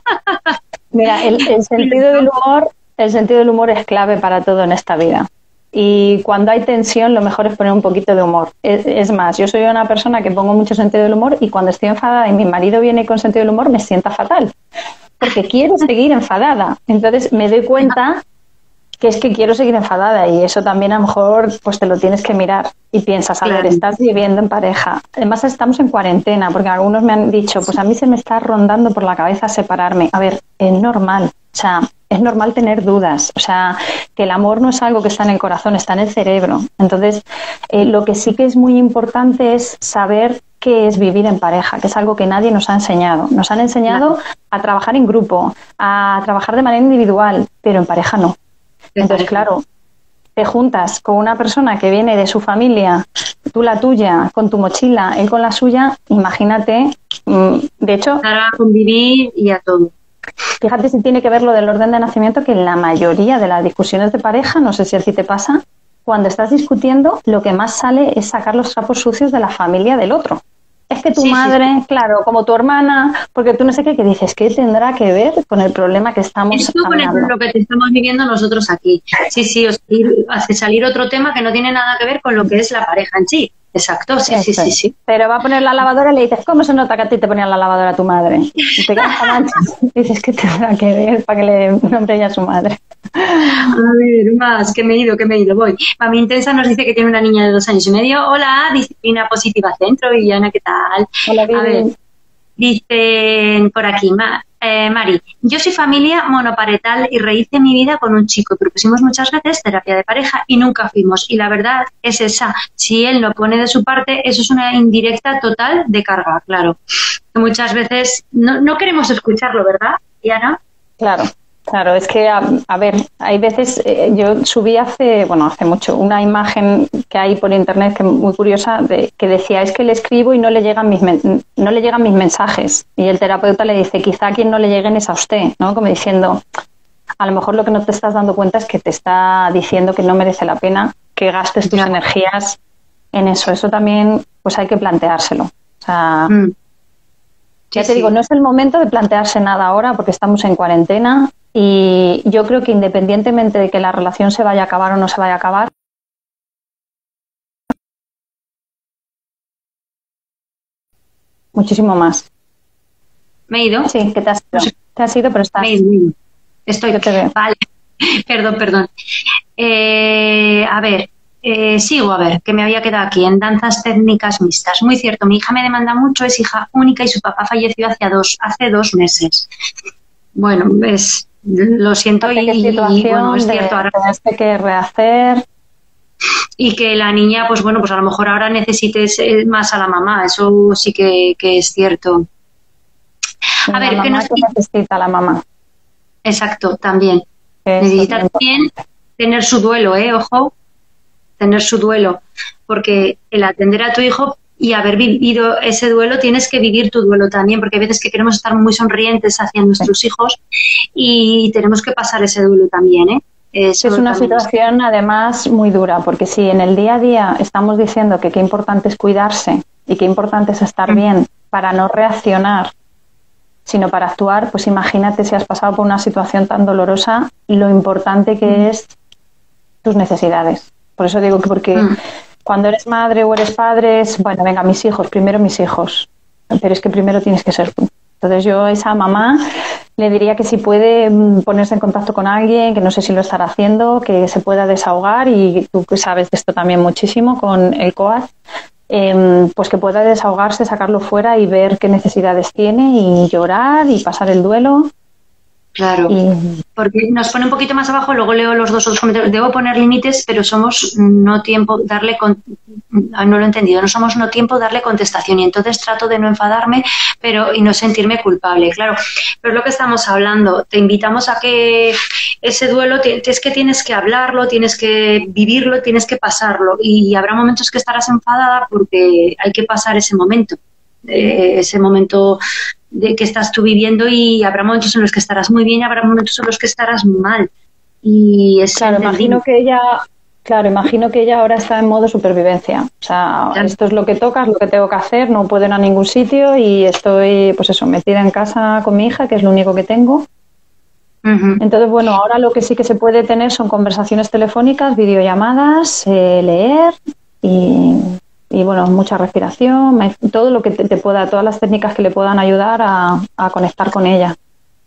Mira, el, el sentido del humor... El sentido del humor es clave para todo en esta vida. Y cuando hay tensión, lo mejor es poner un poquito de humor. Es, es más, yo soy una persona que pongo mucho sentido del humor y cuando estoy enfadada y mi marido viene con sentido del humor, me sienta fatal. Porque quiero seguir enfadada. Entonces me doy cuenta que es que quiero seguir enfadada y eso también a lo mejor pues te lo tienes que mirar y piensas, a Claro. ver, estás viviendo en pareja. Además estamos en cuarentena porque algunos me han dicho, pues a mí se me está rondando por la cabeza separarme. A ver, es normal, o sea, es normal tener dudas, o sea, que el amor no es algo que está en el corazón, está en el cerebro. Entonces, eh, lo que sí que es muy importante es saber qué es vivir en pareja, que es algo que nadie nos ha enseñado. Nos han enseñado a trabajar en grupo, a trabajar de manera individual, pero en pareja no. Entonces, claro, te juntas con una persona que viene de su familia, tú la tuya, con tu mochila, él con la suya, imagínate, de hecho... Para convivir y a todo. Fíjate si tiene que ver lo del orden de nacimiento, que en la mayoría de las discusiones de pareja, no sé si a ti te pasa, cuando estás discutiendo, lo que más sale es sacar los trapos sucios de la familia del otro. Es que tu Sí, madre, sí. claro, como tu hermana, porque tú no sé qué, que dices, ¿qué tendrá que ver con el problema que estamos Esto con el- hablando? lo que estamos viviendo nosotros aquí. Sí, sí, o sea, hace salir otro tema que no tiene nada que ver con lo que es la pareja en sí. Exacto, sí, sí, Eso sí, es. sí. Pero va a poner la lavadora y le dices, ¿cómo se nota que a ti te ponían la lavadora tu madre? Y te quedas con manchas. Y dices, ¿qué tendrá que ver para que le nombre ella a su madre? A ver, más, que me he ido, que me he ido, voy. Mami Intensa nos dice que tiene una niña de dos años y medio. Hola, Disciplina Positiva Centro. Viviana, ¿qué tal? Hola, A ver, Vivi. dicen por aquí, Ma- eh, Mari, yo soy familia monoparental y rehice mi vida con un chico. Propusimos muchas veces terapia de pareja y nunca fuimos. Y la verdad es esa, si él no pone de su parte, eso es una indirecta total de carga, claro. Muchas veces no, no queremos escucharlo, ¿verdad, Diana? Claro, claro, es que, a, a ver, hay veces, eh, yo subí hace, bueno, hace mucho, una imagen que hay por internet que es muy curiosa, de, que decía, es que le escribo y no le llegan mis men- no le llegan mis mensajes. Y el terapeuta le dice, quizá a quien no le lleguen es a usted, ¿no? Como diciendo, a lo mejor lo que no te estás dando cuenta es que te está diciendo que no merece la pena que gastes tus Ya. energías en eso. Eso también, pues hay que planteárselo. O sea, Mm. ya Sí, te sí. digo, no es el momento de plantearse nada ahora porque estamos en cuarentena y yo creo que independientemente de que la relación se vaya a acabar o no se vaya a acabar, muchísimo más. ¿Me he ido? Sí, que te has ido. Te has ido, pero estás. Me he ido, me he ido. Estoy. Yo te veo. Vale. Perdón, perdón. Eh, a ver, eh, sigo a ver, que me había quedado aquí en danzas técnicas mixtas. Muy cierto, mi hija me demanda mucho, es hija única y su papá falleció hace dos, hace dos meses. Bueno, es, lo siento y, Fíjate qué y, situación bueno, es de cierto ahora. tenerse que rehacer. Y que la niña, pues bueno, pues a lo mejor ahora necesites eh, más a la mamá, eso sí que, que es cierto. A La ver, ¿qué mamá nos que necesita la mamá. Exacto, también. Que eso es Necesita muy también tener su duelo, ¿eh? Ojo, tener su duelo, porque el atender a tu hijo y haber vivido ese duelo, tienes que vivir tu duelo también, porque hay veces que queremos estar muy sonrientes hacia nuestros hijos y tenemos que pasar ese duelo también, ¿eh? Eso Es una también es- situación además muy dura, porque si en el día a día estamos diciendo que qué importante es cuidarse y qué importante es estar bien para no reaccionar, sino para actuar, pues imagínate si has pasado por una situación tan dolorosa, lo importante que es tus necesidades. Por eso digo que porque Mm. cuando eres madre o eres padre es, bueno, venga, mis hijos, primero mis hijos, pero es que primero tienes que ser tú. Entonces yo a esa mamá le diría que si puede mm, ponerse en contacto con alguien, que no sé si lo estará haciendo, que se pueda desahogar y tú que sabes de esto también muchísimo con el C O A D, eh, pues que pueda desahogarse, sacarlo fuera y ver qué necesidades tiene y llorar y pasar el duelo. Claro, Y porque nos pone un poquito más abajo, luego leo los dos otros comentarios. Debo poner límites, pero somos no tiempo darle con... no lo he entendido, no somos no tiempo darle contestación y entonces trato de no enfadarme pero y no sentirme culpable, claro, pero es lo que estamos hablando, te invitamos a que ese duelo te- es que tienes que hablarlo, tienes que vivirlo, tienes que pasarlo y habrá momentos que estarás enfadada porque hay que pasar ese momento, eh, ese momento de que estás tú viviendo y habrá momentos en los que estarás muy bien y habrá momentos en los que estarás mal y es claro, entendible. imagino que ella, claro, imagino que ella ahora está en modo supervivencia. O sea, Claro. esto es lo que toca, es lo que tengo que hacer, no puedo ir a ningún sitio y estoy, pues eso, metida en casa con mi hija, que es lo único que tengo. Uh-huh. Entonces, bueno, ahora lo que sí que se puede tener son conversaciones telefónicas, videollamadas, eh, leer y, y, bueno, mucha respiración, todo lo que te, te pueda, todas las técnicas que le puedan ayudar a, a conectar con ella.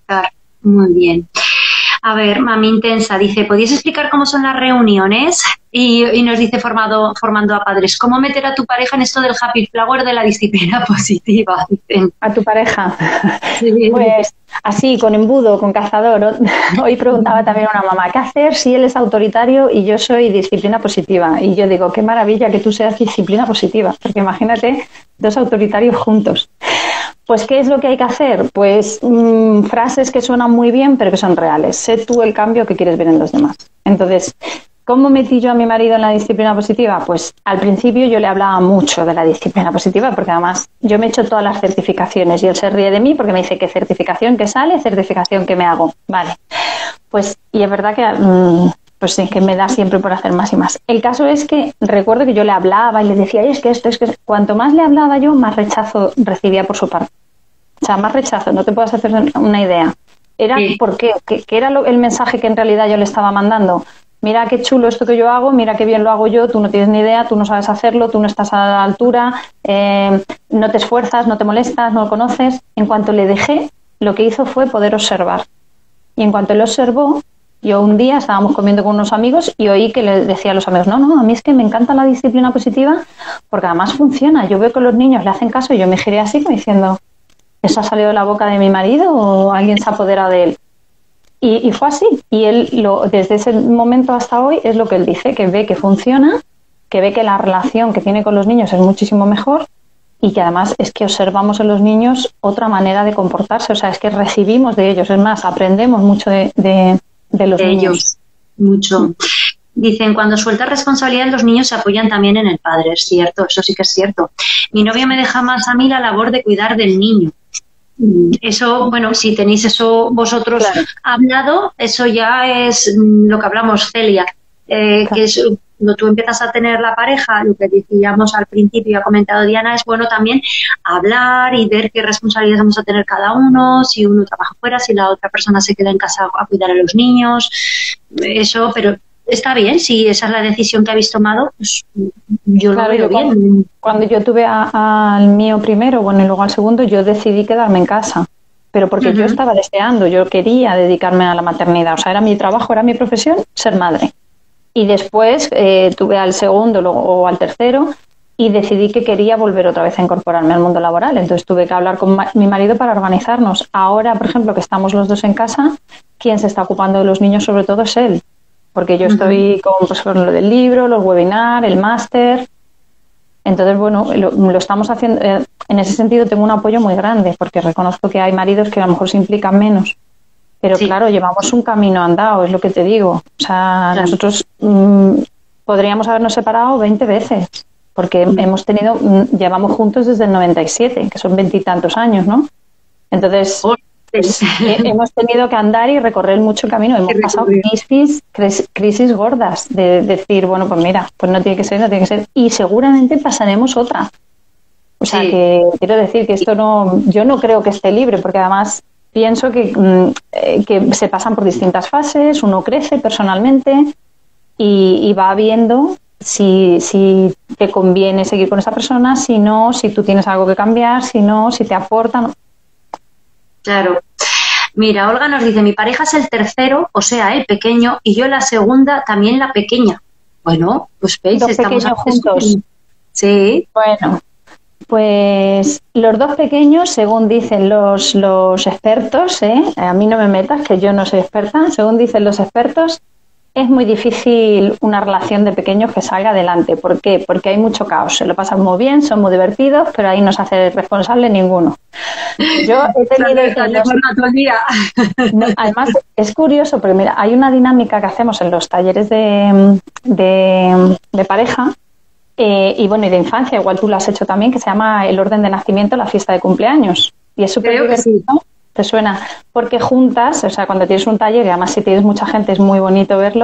Muy bien. A ver, Mami Intensa dice, ¿podéis explicar cómo son las reuniones? Y, y nos dice formado, formando a padres, ¿cómo meter a tu pareja en esto del happy flower de la disciplina positiva? Dicen. ¿A tu pareja? Sí. Pues así, con embudo, con cazador. Hoy preguntaba también una mamá, ¿qué hacer si él es autoritario y yo soy disciplina positiva? Y yo digo, qué maravilla que tú seas disciplina positiva, porque imagínate dos autoritarios juntos. Pues, ¿qué es lo que hay que hacer? Pues mmm, frases que suenan muy bien, pero que son reales. Sé tú el cambio que quieres ver en los demás. Entonces, ¿cómo metí yo a mi marido en la disciplina positiva? Pues al principio yo le hablaba mucho de la disciplina positiva, porque además yo me he hecho todas las certificaciones y él se ríe de mí porque me dice que certificación que sale, certificación que me hago. Vale. Pues, y es verdad que... Mmm, pues sí, que me da siempre por hacer más y más. El caso es que recuerdo que yo le hablaba y le decía, es que esto, es que cuanto más le hablaba yo, más rechazo recibía por su parte. O sea, más rechazo, no te puedes hacer una idea. Era sí. ¿Por qué? ¿Qué, qué era lo, el mensaje que en realidad yo le estaba mandando? Mira qué chulo esto que yo hago, mira qué bien lo hago yo, tú no tienes ni idea, tú no sabes hacerlo, tú no estás a la altura, eh, no te esfuerzas, no te molestas, no lo conoces. En cuanto le dejé, lo que hizo fue poder observar. Y en cuanto él observó, yo un día estábamos comiendo con unos amigos y oí que le decía a los amigos, no, no, a mí es que me encanta la disciplina positiva porque además funciona. Yo veo que los niños le hacen caso y yo me giré así como diciendo, ¿eso ha salido de la boca de mi marido o alguien se ha apoderado de él? Y, y fue así. Y él, lo, desde ese momento hasta hoy, es lo que él dice, que ve que funciona, que ve que la relación que tiene con los niños es muchísimo mejor y que además es que observamos en los niños otra manera de comportarse. O sea, es que recibimos de ellos, es más, aprendemos mucho de... de de los de niños. Ellos, mucho. Dicen, cuando sueltas responsabilidad, los niños se apoyan también en el padre, es cierto, eso sí que es cierto. Mi novia me deja más a mí la labor de cuidar del niño. Eso, bueno, si tenéis eso vosotros claro. hablado, eso ya es lo que hablamos, Celia, eh, claro. que es cuando tú empiezas a tener la pareja, lo que decíamos al principio y ha comentado Diana, es bueno también hablar y ver qué responsabilidades vamos a tener cada uno, si uno trabaja fuera, si la otra persona se queda en casa a cuidar a los niños, eso, pero está bien, si esa es la decisión que habéis tomado, pues yo claro, lo veo yo bien. Cuando, cuando yo tuve al mío primero, bueno, y luego al segundo, yo decidí quedarme en casa, pero porque uh-huh. yo estaba deseando, yo quería dedicarme a la maternidad, o sea, era mi trabajo, era mi profesión, ser madre. Y después eh, tuve al segundo luego, o al tercero y decidí que quería volver otra vez a incorporarme al mundo laboral. Entonces tuve que hablar con ma- mi marido para organizarnos. Ahora, por ejemplo, que estamos los dos en casa, quien se está ocupando de los niños sobre todo es él. Porque yo uh-huh. estoy con, pues, con lo del libro, los webinars, el máster. Entonces, bueno, lo, lo estamos haciendo. Eh, en ese sentido tengo un apoyo muy grande porque reconozco que hay maridos que a lo mejor se implican menos. Pero sí. claro, llevamos un camino andado, es lo que te digo. O sea, claro. nosotros mmm, podríamos habernos separado veinte veces, porque mm. hemos tenido, mmm, llevamos juntos desde el noventa y siete, que son veintitantos años, ¿no? Entonces, oh, pues, eh, hemos tenido que andar y recorrer mucho camino. Hemos pasado crisis, crisis, crisis gordas de, de decir, bueno, pues mira, pues no tiene que ser, no tiene que ser. Y seguramente pasaremos otra. O sea, sí. que quiero decir que esto no, yo no creo que esté libre, porque además... Pienso que, eh, que se pasan por distintas fases, uno crece personalmente y, y va viendo si, si te conviene seguir con esa persona, si no, si tú tienes algo que cambiar, si no, si te aportan. Claro. Mira, Olga nos dice, mi pareja es el tercero, o sea, el pequeño, y yo la segunda, también la pequeña. Bueno, pues veis, dos estamos pequeños juntos. Sí. Bueno. Pues los dos pequeños, según dicen los, los expertos, ¿eh? A mí no me metas, que yo no soy experta, según dicen los expertos, es muy difícil una relación de pequeños que salga adelante. ¿Por qué? Porque hay mucho caos, se lo pasan muy bien, son muy divertidos, pero ahí no se hace responsable ninguno. Yo he tenido los... no, además, es curioso, porque mira, hay una dinámica que hacemos en los talleres de, de, de pareja, Eh, y bueno, y de infancia, igual tú lo has hecho también, que se llama el orden de nacimiento, la fiesta de cumpleaños. Y es súper divertido, sí. ¿Te suena? Porque juntas, o sea, cuando tienes un taller, y además si tienes mucha gente es muy bonito verlo,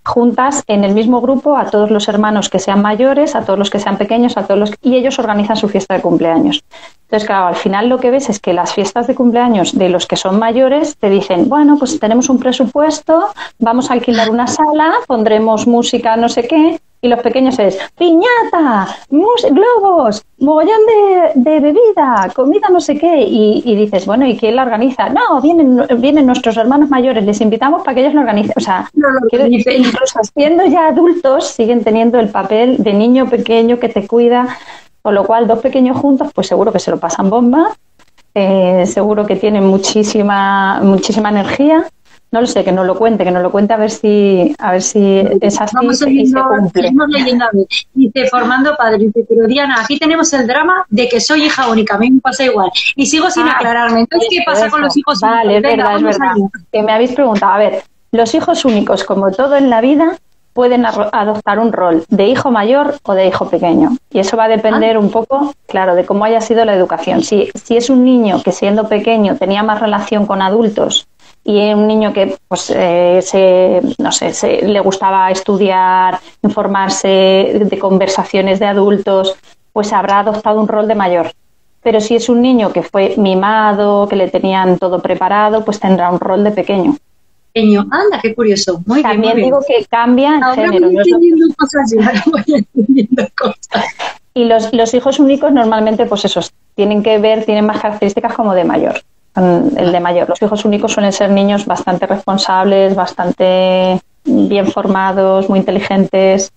juntas en el mismo grupo a todos los hermanos que sean mayores, a todos los que sean pequeños, a todos los y ellos organizan su fiesta de cumpleaños. Entonces, claro, al final lo que ves es que las fiestas de cumpleaños de los que son mayores te dicen, bueno, pues tenemos un presupuesto, vamos a alquilar una sala, pondremos música no sé qué, y los pequeños es piñata, mus globos, mogollón de, de bebida, comida no sé qué, y, y dices, bueno, ¿y quién la organiza? No, vienen, vienen nuestros hermanos mayores, les invitamos para que ellos lo organicen. O sea, no, no, quiero decir, incluso siendo ya adultos, siguen teniendo el papel de niño pequeño que te cuida. Con lo cual, dos pequeños juntos, pues seguro que se lo pasan bomba, eh, seguro que tienen muchísima muchísima energía. No lo sé, que nos lo cuente, que nos lo cuente a ver si a ver si es así. Vamos y se cumple. Seguimos leyendo a ver. Dice, formando padres. Dice, pero Diana, aquí tenemos el drama de que soy hija única, a mí me pasa igual. Y sigo sin ah, aclararme. Entonces, ¿qué pasa eso. con los hijos vale, únicos? Vale, es verdad, es verdad. Que me habéis preguntado. A ver, los hijos únicos, como todo en la vida, pueden adoptar un rol de hijo mayor o de hijo pequeño. Y eso va a depender ah. un poco, claro, de cómo haya sido la educación. Si, si es un niño que siendo pequeño tenía más relación con adultos y es un niño que pues eh, se, no sé, se, le gustaba estudiar, informarse de conversaciones de adultos, pues habrá adoptado un rol de mayor. Pero si es un niño que fue mimado, que le tenían todo preparado, pues tendrá un rol de pequeño. Anda, qué curioso. Muy También bien, muy digo bien. que cambia en ahora género. Voy entendiendo no cosas, ya voy entendiendo cosas. Y los, los hijos únicos normalmente, pues esos, tienen que ver, tienen más características como de mayor. El de mayor. Los hijos únicos suelen ser niños bastante responsables, bastante bien formados, muy inteligentes.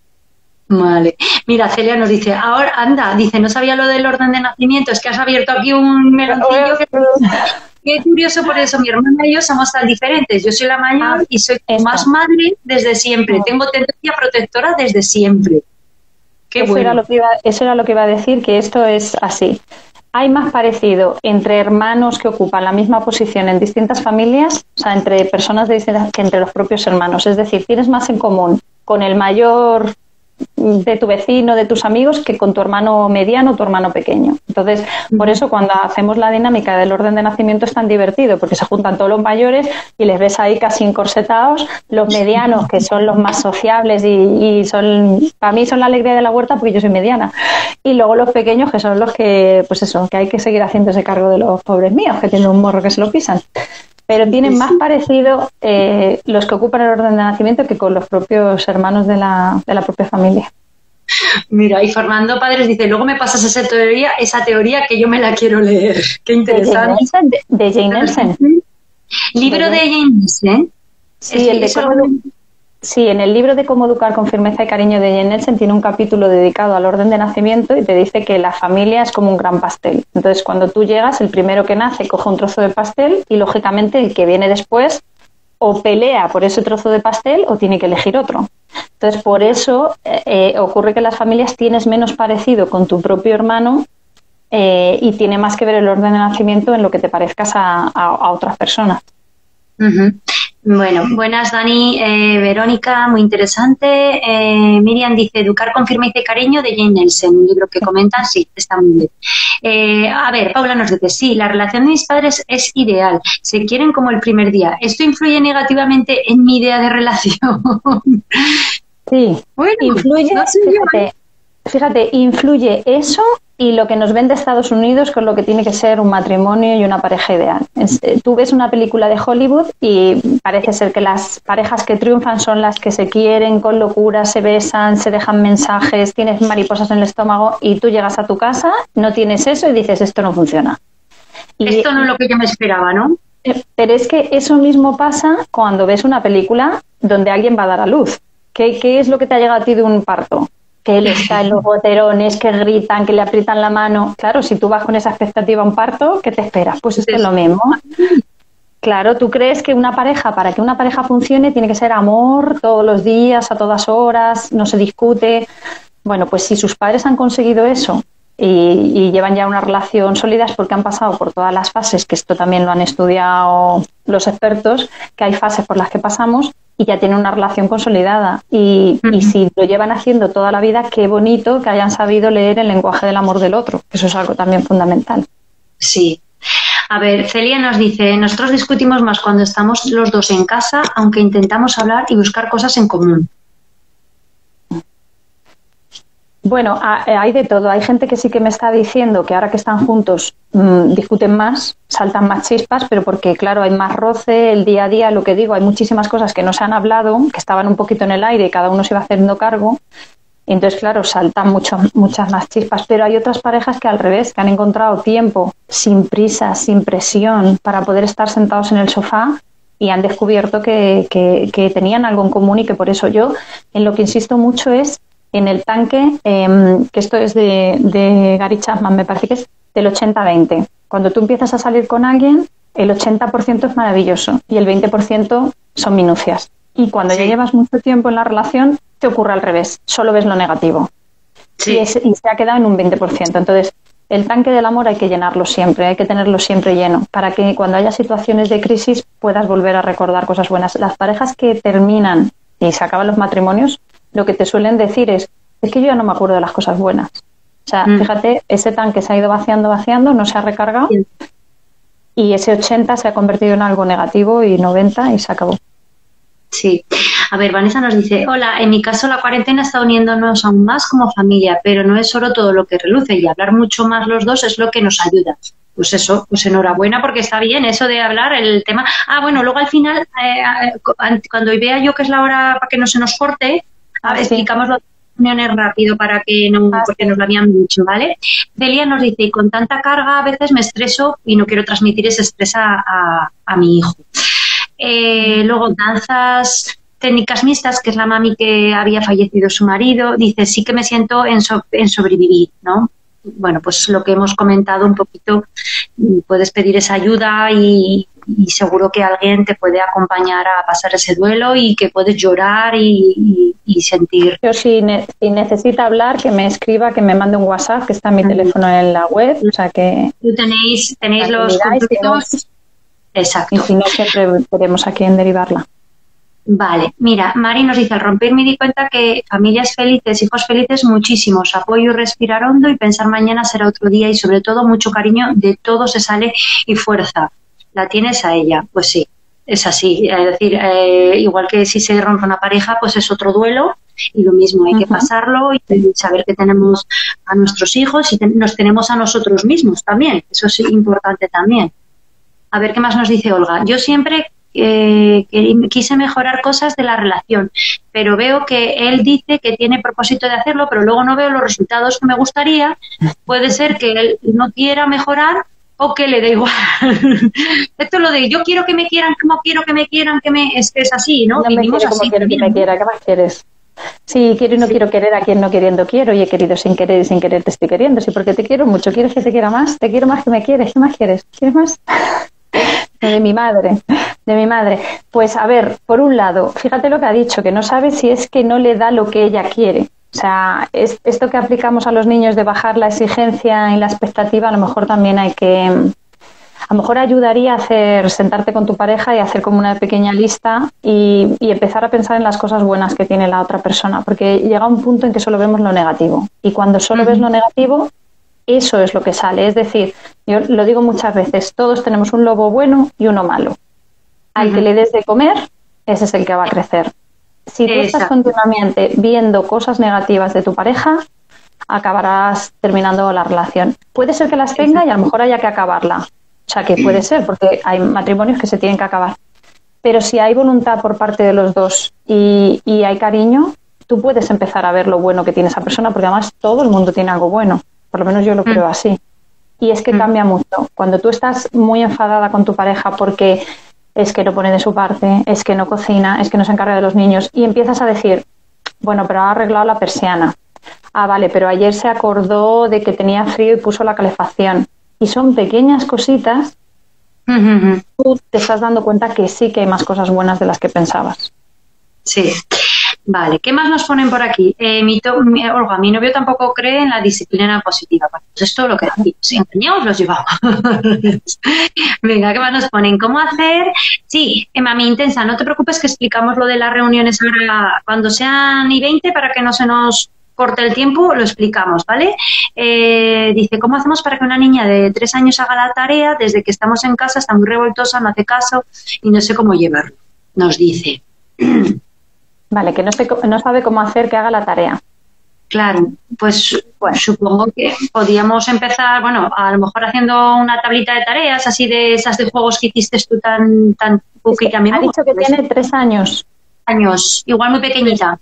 Vale. Mira, Celia nos dice, ahora, anda, dice, no sabía lo del orden de nacimiento, es que has abierto aquí un meloncillo que... Qué curioso, por eso mi hermana y yo somos tan diferentes. Yo soy la mayor ah, y soy esta. más madre desde siempre. Oh. Tengo tendencia protectora desde siempre. Qué eso, bueno. era lo que iba, eso era lo que iba a decir, que esto es así. Hay más parecido entre hermanos que ocupan la misma posición en distintas familias, o sea, entre personas de distintas, que entre los propios hermanos. Es decir, tienes más en común con el mayor de tu vecino, de tus amigos, que con tu hermano mediano o tu hermano pequeño. Entonces, por eso cuando hacemos la dinámica del orden de nacimiento es tan divertido, porque se juntan todos los mayores y les ves ahí casi encorsetados, los medianos, que son los más sociables y, y son, para mí son la alegría de la huerta porque yo soy mediana, y luego los pequeños, que son los que, pues eso, que hay que seguir haciéndose cargo de los pobres míos, que tienen un morro que se lo pisan. Pero tienen más parecido eh, los que ocupan el orden de nacimiento que con los propios hermanos de la, de la propia familia. Mira, y Formando Padres dice, luego me pasas esa teoría, esa teoría que yo me la quiero leer. Qué interesante. De, de Jane Nelson. ¿Libro de, de Jane Nelson? Sí, es el de cómo, sí, en el libro de Cómo educar con firmeza y cariño de Jane Nelson tiene un capítulo dedicado al orden de nacimiento y te dice que la familia es como un gran pastel. Entonces, cuando tú llegas, el primero que nace coge un trozo de pastel y, lógicamente, el que viene después o pelea por ese trozo de pastel o tiene que elegir otro. Entonces, por eso eh, ocurre que en las familias tienes menos parecido con tu propio hermano eh, y tiene más que ver el orden de nacimiento en lo que te parezcas a, a, a otras personas. Uh-huh. Bueno, buenas Dani, eh, Verónica, muy interesante. Eh, Miriam dice, Educar con firmeza y cariño de Jane Nelson, un libro que comentan, sí, está muy bien. Eh, a ver, Paula nos dice, sí, la relación de mis padres es ideal, se quieren como el primer día. ¿Esto influye negativamente en mi idea de relación? Sí, bueno, influye, no sé fíjate, fíjate, influye eso y lo que nos ven de Estados Unidos con lo que tiene que ser un matrimonio y una pareja ideal. Es, tú ves una película de Hollywood y parece ser que las parejas que triunfan son las que se quieren con locura, se besan, se dejan mensajes, tienes mariposas en el estómago y tú llegas a tu casa, no tienes eso y dices, esto no funciona. Y esto no es lo que yo me esperaba, ¿no? Pero es que eso mismo pasa cuando ves una película donde alguien va a dar a luz. ¿Qué, qué es lo que te ha llegado a ti de un parto? Que él está en los boterones, que gritan, que le aprietan la mano. Claro, si tú vas con esa expectativa a un parto, ¿qué te esperas? Pues esto es lo mismo. Claro, tú crees que una pareja, para que una pareja funcione, tiene que ser amor todos los días, a todas horas, no se discute. Bueno, pues si sus padres han conseguido eso y, y llevan ya una relación sólida es porque han pasado por todas las fases, que esto también lo han estudiado los expertos, que hay fases por las que pasamos y ya tienen una relación consolidada. Y, uh-huh. y si lo llevan haciendo toda la vida, qué bonito que hayan sabido leer el lenguaje del amor del otro. Eso es algo también fundamental. Sí. A ver, Celia nos dice, nosotros discutimos más cuando estamos los dos en casa, aunque intentamos hablar y buscar cosas en común. Bueno, hay de todo. Hay gente que sí que me está diciendo que ahora que están juntos mmm, discuten más, saltan más chispas, pero porque, claro, hay más roce, el día a día, lo que digo, hay muchísimas cosas que no se han hablado, que estaban un poquito en el aire y cada uno se iba haciendo cargo. Entonces, claro, saltan mucho, muchas más chispas. Pero hay otras parejas que al revés, que han encontrado tiempo, sin prisa, sin presión, para poder estar sentados en el sofá y han descubierto que, que, que tenían algo en común y que por eso yo, en lo que insisto mucho es en el tanque, eh, que esto es de, de Gary Chapman, me parece que es del ochenta veinte. Cuando tú empiezas a salir con alguien, el ochenta por ciento es maravilloso y el veinte por ciento son minucias. Y cuando sí. ya llevas mucho tiempo en la relación, te ocurre al revés, solo ves lo negativo. Sí. Y, es, y se ha quedado en un veinte por ciento. Entonces, el tanque del amor hay que llenarlo siempre, hay que tenerlo siempre lleno, para que cuando haya situaciones de crisis puedas volver a recordar cosas buenas. Las parejas que terminan y se acaban los matrimonios, lo que te suelen decir es, es que yo ya no me acuerdo de las cosas buenas. O sea, mm. fíjate, ese tanque se ha ido vaciando, vaciando, no se ha recargado sí. y ese ochenta se ha convertido en algo negativo y noventa y se acabó. Sí. A ver, Vanessa nos dice, hola, en mi caso la cuarentena está uniéndonos aún más como familia, pero no es solo todo lo que reluce y hablar mucho más los dos es lo que nos ayuda. Pues eso, pues enhorabuena porque está bien eso de hablar el tema. Ah, bueno, luego al final, eh, cuando vea yo que es la hora para que no se nos corte, a ver, sí. explicamos las reuniones rápido para que no, ah, porque sí. nos lo habían dicho, ¿vale? Celia nos dice, y con tanta carga a veces me estreso y no quiero transmitir ese estrés a, a, a mi hijo. Eh, luego, danzas técnicas mixtas, que es la mami que había fallecido su marido, dice, sí que me siento en, so, en sobrevivir, ¿no? Bueno, pues lo que hemos comentado un poquito, puedes pedir esa ayuda y, y seguro que alguien te puede acompañar a pasar ese duelo y que puedes llorar y, y, y sentir. Yo si, ne si necesita hablar, que me escriba, que me mande un WhatsApp, que está mi uh-huh. teléfono en la web, o sea que... Tú tenéis, tenéis los contactos. Exacto. Y si no, siempre veremos a quién derivarla. Vale, mira, Mari nos dice, al romper me di cuenta que familias felices, hijos felices, muchísimos, apoyo y respirar hondo y pensar mañana será otro día y sobre todo mucho cariño, de todo se sale y fuerza. ¿La tienes a ella? Pues sí, es así. Es decir, eh, igual que si se rompe una pareja, pues es otro duelo y lo mismo, hay uh-huh. que pasarlo y saber que tenemos a nuestros hijos y te nos tenemos a nosotros mismos también, eso es importante también. A ver qué más nos dice Olga. Yo siempre... Eh, que quise mejorar cosas de la relación, pero veo que él dice que tiene propósito de hacerlo, pero luego no veo los resultados que me gustaría. Puede ser que él no quiera mejorar o que le dé igual. Esto es lo de yo quiero que me quieran, como quiero que me quieran, que me es que es así, ¿no? No me quiero como quiero que me quiera, ¿qué más quieres? Sí, quiero y no sí. quiero querer a quien no queriendo quiero y he querido sin querer y sin querer te estoy queriendo. Sí, porque te quiero mucho. ¿Quieres que te quiera más? Te quiero más que me quieres. ¿Qué más quieres? ¿Quieres más? De mi madre, de mi madre. Pues a ver, por un lado, fíjate lo que ha dicho, que no sabe si es que no le da lo que ella quiere. O sea, es, esto que aplicamos a los niños de bajar la exigencia y la expectativa, a lo mejor también hay que... A lo mejor ayudaría a hacer, sentarte con tu pareja y hacer como una pequeña lista y, y empezar a pensar en las cosas buenas que tiene la otra persona, porque llega un punto en que solo vemos lo negativo. Y cuando solo uh-huh. ves lo negativo... Eso es lo que sale, es decir, yo lo digo muchas veces, todos tenemos un lobo bueno y uno malo. Al uh-huh. que le des de comer, ese es el que va a crecer. Si tú Exacto. estás continuamente viendo cosas negativas de tu pareja, acabarás terminando la relación. Puede ser que las tenga y a lo mejor haya que acabarla. O sea, que puede ser, porque hay matrimonios que se tienen que acabar. Pero si hay voluntad por parte de los dos y, y hay cariño, tú puedes empezar a ver lo bueno que tiene esa persona, porque además todo el mundo tiene algo bueno. Por lo menos yo lo creo mm. así. Y es que mm. cambia mucho. Cuando tú estás muy enfadada con tu pareja porque es que no pone de su parte, es que no cocina, es que no se encarga de los niños, y empiezas a decir, bueno, pero ha arreglado la persiana. Ah, vale, pero ayer se acordó de que tenía frío y puso la calefacción. Y son pequeñas cositas, mm-hmm. tú te estás dando cuenta que sí que hay más cosas buenas de las que pensabas. Sí. Vale, ¿qué más nos ponen por aquí? Eh, mi, to, mi, Olga, mi novio tampoco cree en la disciplina positiva. Pues esto es todo lo que decimos. Si engañamos, los llevamos. Venga, ¿qué más nos ponen? ¿Cómo hacer? Sí, eh, mami intensa, no te preocupes que explicamos lo de las reuniones ahora cuando sean y veinte para que no se nos corte el tiempo, lo explicamos, ¿vale? Eh, dice, ¿cómo hacemos para que una niña de tres años haga la tarea? Desde que estamos en casa está muy revoltosa, no hace caso y no sé cómo llevarlo, nos dice. Vale, que no, sé, no sabe cómo hacer que haga la tarea. Claro, pues bueno, supongo que podíamos empezar, bueno, a lo mejor haciendo una tablita de tareas, así de esas de juegos que hiciste tú tan tan sí, que a mí me ha dicho que tiene tres años. Años, igual muy pequeñita.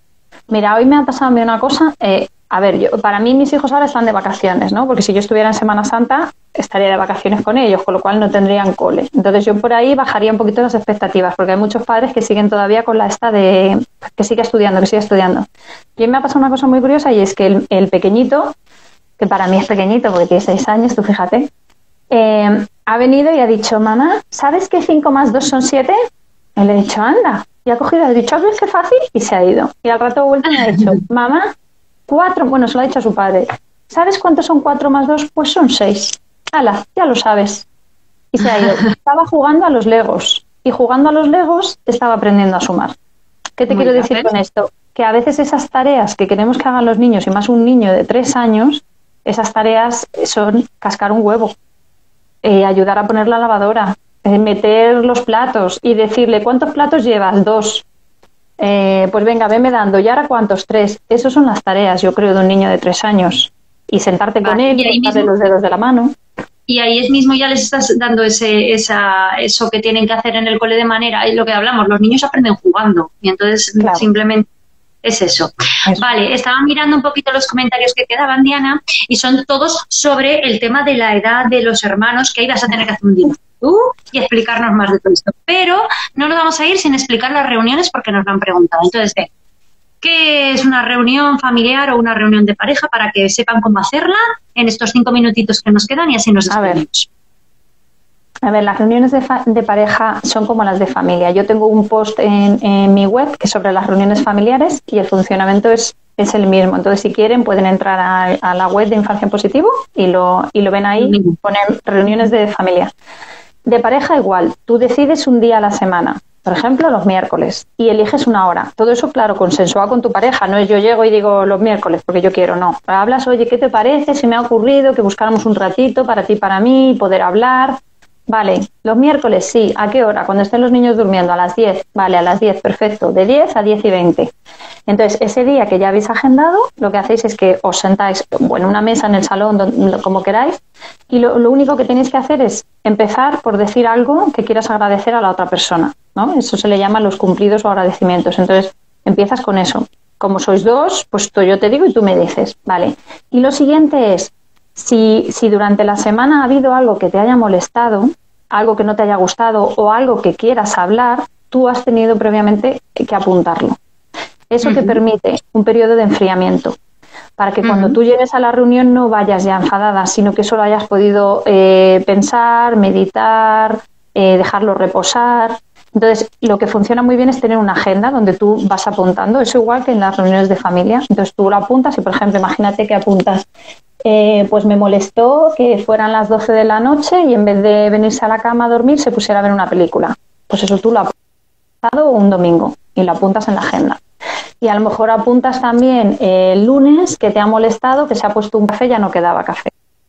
Mira, hoy me ha pasado a mí una cosa, eh, a ver, yo, para mí mis hijos ahora están de vacaciones, ¿no? Porque si yo estuviera en Semana Santa estaría de vacaciones con ellos, con lo cual no tendrían cole. Entonces yo por ahí bajaría un poquito las expectativas, porque hay muchos padres que siguen todavía con la esta de que sigue estudiando, que sigue estudiando. Y hoy me ha pasado una cosa muy curiosa y es que el, el pequeñito, que para mí es pequeñito porque tiene seis años, tú fíjate, eh, ha venido y ha dicho, mamá, ¿sabes que cinco más dos son siete? Y le he dicho, anda. Y ha cogido, ha dicho, ¿ves qué fácil? Y se ha ido. Y al rato de vuelta me ha dicho, mamá, cuatro, bueno, se lo ha dicho a su padre, ¿sabes cuántos son cuatro más dos? Pues son seis. ¡Hala! Ya lo sabes. Y se ha ido. Estaba jugando a los Legos. Y jugando a los Legos estaba aprendiendo a sumar. ¿Qué te Muy quiero bien, decir con esto? Que a veces esas tareas que queremos que hagan los niños, y más un niño de tres años, esas tareas son cascar un huevo, eh, ayudar a poner la lavadora, eh, meter los platos y decirle, ¿cuántos platos llevas? Dos. Eh, pues venga, venme dando. ¿Y ahora cuántos? Tres. Esas son las tareas, yo creo, de un niño de tres años. Y sentarte vale, con él y cortarle los dedos de la mano. Y ahí es mismo ya les estás dando ese, esa, eso que tienen que hacer en el cole de manera, es lo que hablamos, los niños aprenden jugando y entonces claro. simplemente es eso. eso. Vale, estaba mirando un poquito los comentarios que quedaban, Diana, y son todos sobre el tema de la edad de los hermanos, que ahí vas a tener que hacer un día tú y explicarnos más de todo esto. Pero no nos vamos a ir sin explicar las reuniones porque nos lo han preguntado. Entonces, ve, ¿qué es una reunión familiar o una reunión de pareja para que sepan cómo hacerla en estos cinco minutitos que nos quedan y así nos despedimos? A ver, a ver las reuniones de, de pareja son como las de familia. Yo tengo un post en, en mi web que es sobre las reuniones familiares y el funcionamiento es, es el mismo. Entonces, si quieren, pueden entrar a, a la web de Infancia en Positivo y lo, y lo ven ahí, ponen reuniones de familia. De pareja igual, tú decides un día a la semana. Por ejemplo, los miércoles, y eliges una hora. Todo eso, claro, consensuado con tu pareja. No es yo llego y digo los miércoles porque yo quiero, no. Hablas, oye, ¿qué te parece? Se me ha ocurrido que buscáramos un ratito para ti y para mí, poder hablar. Vale, los miércoles sí. ¿A qué hora? Cuando estén los niños durmiendo, a las diez. Vale, a las diez, perfecto. De diez a diez y veinte. Entonces, ese día que ya habéis agendado, lo que hacéis es que os sentáis en una mesa en el salón, donde, como queráis, y lo, lo único que tenéis que hacer es empezar por decir algo que quieras agradecer a la otra persona, ¿no? Eso se le llama los cumplidos o agradecimientos. Entonces, empiezas con eso. Como sois dos, pues tú, yo te digo y tú me dices, ¿vale? Y lo siguiente es, si, si durante la semana ha habido algo que te haya molestado, algo que no te haya gustado o algo que quieras hablar, tú has tenido previamente que apuntarlo. Eso uh-huh. te permite un periodo de enfriamiento, para que uh-huh. cuando tú llegues a la reunión no vayas ya enfadada, sino que solo hayas podido eh, pensar, meditar, eh, dejarlo reposar. Entonces, lo que funciona muy bien es tener una agenda donde tú vas apuntando, eso igual que en las reuniones de familia. Entonces, tú lo apuntas y, por ejemplo, imagínate que apuntas, eh, pues me molestó que fueran las doce de la noche y en vez de venirse a la cama a dormir se pusiera a ver una película. Pues eso tú lo apuntas un domingo y lo apuntas en la agenda. Y a lo mejor apuntas también eh, el lunes que te ha molestado que se ha puesto un café y ya no quedaba café.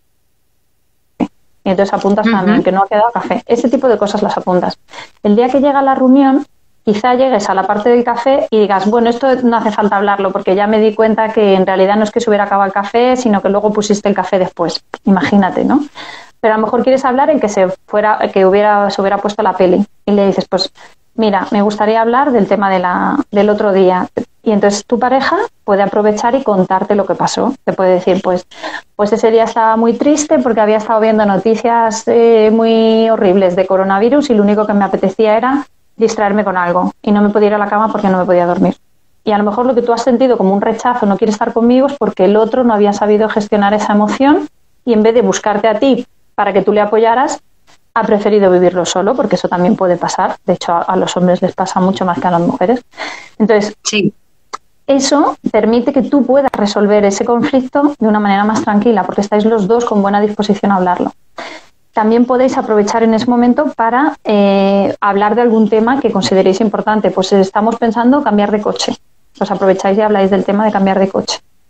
Y entonces apuntas uh-huh. también que no ha quedado café. Ese tipo de cosas las apuntas. El día que llega la reunión, quizá llegues a la parte del café y digas, bueno, esto no hace falta hablarlo porque ya me di cuenta que en realidad no es que se hubiera acabado el café, sino que luego pusiste el café después. Imagínate, ¿no? Pero a lo mejor quieres hablar en que se fuera, que hubiera, se hubiera puesto la peli. Y le dices, pues, mira, me gustaría hablar del tema de la, del otro día. Y entonces tu pareja puede aprovechar y contarte lo que pasó. Te puede decir, pues, pues ese día estaba muy triste porque había estado viendo noticias eh, muy horribles de coronavirus y lo único que me apetecía era distraerme con algo y no me podía ir a la cama porque no me podía dormir. Y a lo mejor lo que tú has sentido como un rechazo, no quiere estar conmigo, es porque el otro no había sabido gestionar esa emoción y en vez de buscarte a ti para que tú le apoyaras, ha preferido vivirlo solo, porque eso también puede pasar. De hecho, a, a los hombres les pasa mucho más que a las mujeres. Entonces, sí. Eso permite que tú puedas resolver ese conflicto de una manera más tranquila, porque estáis los dos con buena disposición a hablarlo. También podéis aprovechar en ese momento para eh, hablar de algún tema que consideréis importante. Pues estamos pensando cambiar de coche. Pues aprovecháis y habláis del tema de cambiar de coche.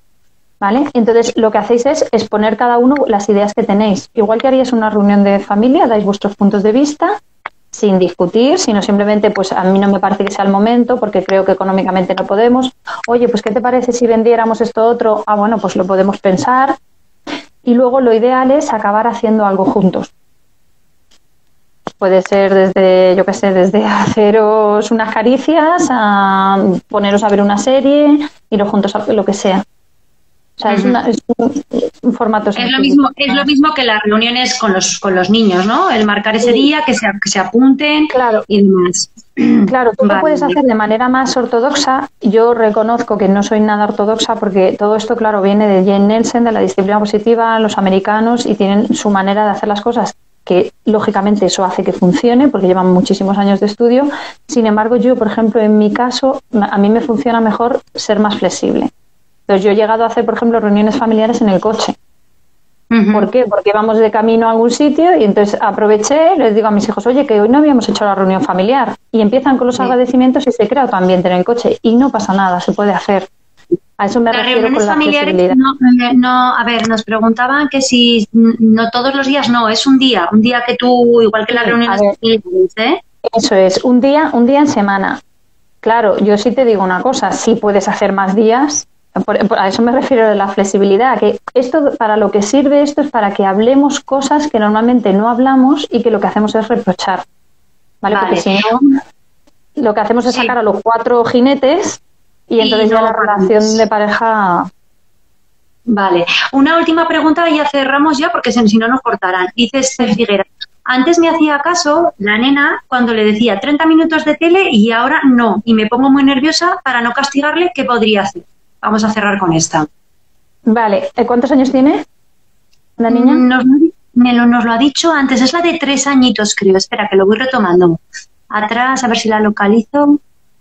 ¿vale? Entonces, lo que hacéis es exponer cada uno las ideas que tenéis. Igual que haríais una reunión de familia, dais vuestros puntos de vista, sin discutir, sino simplemente, pues a mí no me parece que sea el momento porque creo que económicamente no podemos. Oye, pues ¿qué te parece si vendiéramos esto otro? Ah, bueno, pues lo podemos pensar. Y luego lo ideal es acabar haciendo algo juntos. Puede ser desde, yo qué sé, desde haceros unas caricias a poneros a ver una serie, iros juntos a lo que sea. O sea, uh-huh. es, una, es un, un formato es lo mismo Es lo mismo que las reuniones con los con los niños, ¿no? El marcar ese sí. día, que se, que se apunten claro. y demás. Claro, tú vale. lo puedes hacer de manera más ortodoxa. Yo reconozco que no soy nada ortodoxa porque todo esto, claro, viene de Jane Nelsen, de la disciplina positiva, los americanos, y tienen su manera de hacer las cosas, que lógicamente eso hace que funcione porque llevan muchísimos años de estudio. Sin embargo, yo, por ejemplo, en mi caso, a mí me funciona mejor ser más flexible. Entonces, yo he llegado a hacer, por ejemplo, reuniones familiares en el coche. Uh-huh. ¿Por qué? Porque vamos de camino a algún sitio y entonces aproveché, les digo a mis hijos, oye, que hoy no habíamos hecho la reunión familiar. Y empiezan con los sí. agradecimientos y se crea otro ambiente en el coche. Y no pasa nada, se puede hacer. A eso me Las refiero reuniones con la familiares flexibilidad. No, no, a ver, nos preguntaban que si no todos los días, no, es un día, un día que tú, igual que las sí, reuniones familiares, ¿eh? Eso es, un día, un día en semana. Claro, yo sí te digo una cosa, sí puedes hacer más días. Por, por, a eso me refiero de la flexibilidad, que esto, para lo que sirve esto es para que hablemos cosas que normalmente no hablamos y que lo que hacemos es reprochar, ¿vale? vale. Porque si no, lo que hacemos es sí. sacar a los cuatro jinetes y entonces y no, ya la relación de pareja... Vale. Una última pregunta y ya cerramos ya porque si no nos cortarán. Dice Esther Figueras, antes me hacía caso la nena cuando le decía treinta minutos de tele y ahora no, y me pongo muy nerviosa para no castigarle, ¿qué podría hacer? Vamos a cerrar con esta. Vale. ¿Cuántos años tiene la niña? Nos, me lo, nos lo ha dicho antes. Es la de tres añitos, creo. Espera, que lo voy retomando. Atrás, a ver si la localizo.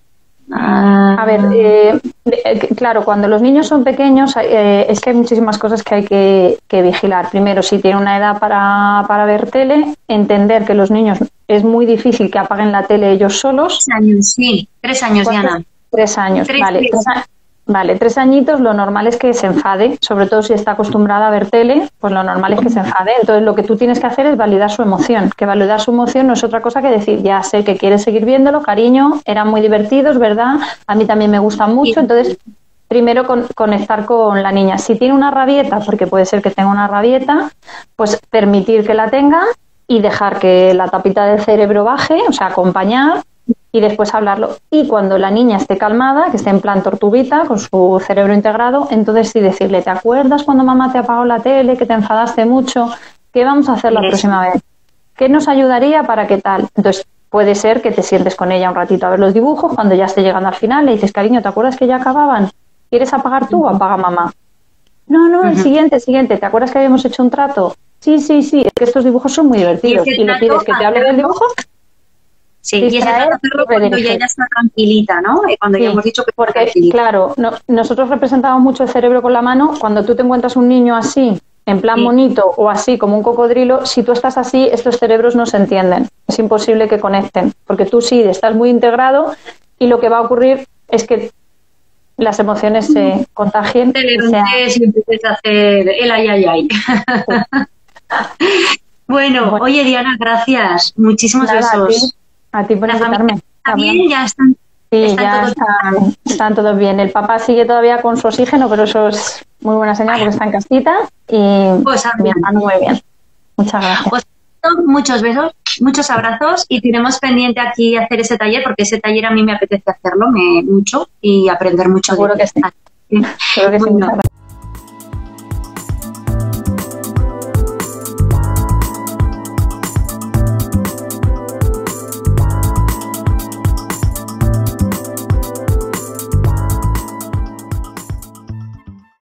Ah. A ver, eh, eh, claro, cuando los niños son pequeños eh, es que hay muchísimas cosas que hay que, que vigilar. Primero, si tienen una edad para, para ver tele, entender que los niños es muy difícil que apaguen la tele ellos solos. Tres años, sí. Tres años, Diana. Tres años, tres, vale. Tres. Tres, Vale, tres añitos, lo normal es que se enfade, sobre todo si está acostumbrada a ver tele, pues lo normal es que se enfade. Entonces lo que tú tienes que hacer es validar su emoción, que validar su emoción no es otra cosa que decir, ya sé que quieres seguir viéndolo, cariño, eran muy divertidos, ¿verdad? A mí también me gustan mucho, entonces primero con, conectar con la niña. Si tiene una rabieta, porque puede ser que tenga una rabieta, pues permitir que la tenga y dejar que la tapita del cerebro baje, o sea, acompañar, y después hablarlo. Y cuando la niña esté calmada, que esté en plan tortuguita, con su cerebro integrado, entonces sí decirle, ¿te acuerdas cuando mamá te apagó la tele, que te enfadaste mucho? ¿Qué vamos a hacer la próxima vez? ¿Qué nos ayudaría para qué tal? Entonces puede ser que te sientes con ella un ratito a ver los dibujos, cuando ya esté llegando al final le dices, cariño, ¿te acuerdas que ya acababan? ¿Quieres apagar tú o apaga mamá? No, no, el siguiente, el siguiente. ¿Te acuerdas que habíamos hecho un trato? Sí, sí, sí, es que estos dibujos son muy divertidos. ¿Y, ¿Y le pides que te hable del dibujo? Sí, y ese trato hacerlo cuando ya ella está tranquilita, ¿no? Cuando sí, ya hemos dicho que porque, tranquilita. Claro, no, nosotros representamos mucho el cerebro con la mano. Cuando tú te encuentras un niño así, en plan sí. monito o así como un cocodrilo, si tú estás así, estos cerebros no se entienden. Es imposible que conecten, porque tú sí estás muy integrado y lo que va a ocurrir es que las emociones se contagien. Te levantes y empieces a hacer el ay, ay, ay. bueno, bueno, oye Diana, gracias. Muchísimos Nada, besos. A ti por invitarme. ¿Está bien? ¿Ya están, sí, están ya todos están, están todos bien. El papá sigue todavía con su oxígeno, pero eso es muy buena señal porque está en casita y pues, mi hermano muy bien. Muchas gracias. Pues muchos besos, muchos abrazos y tenemos pendiente aquí hacer ese taller porque ese taller a mí me apetece hacerlo me, mucho y aprender mucho. Seguro de que sí. Seguro que bueno, sí.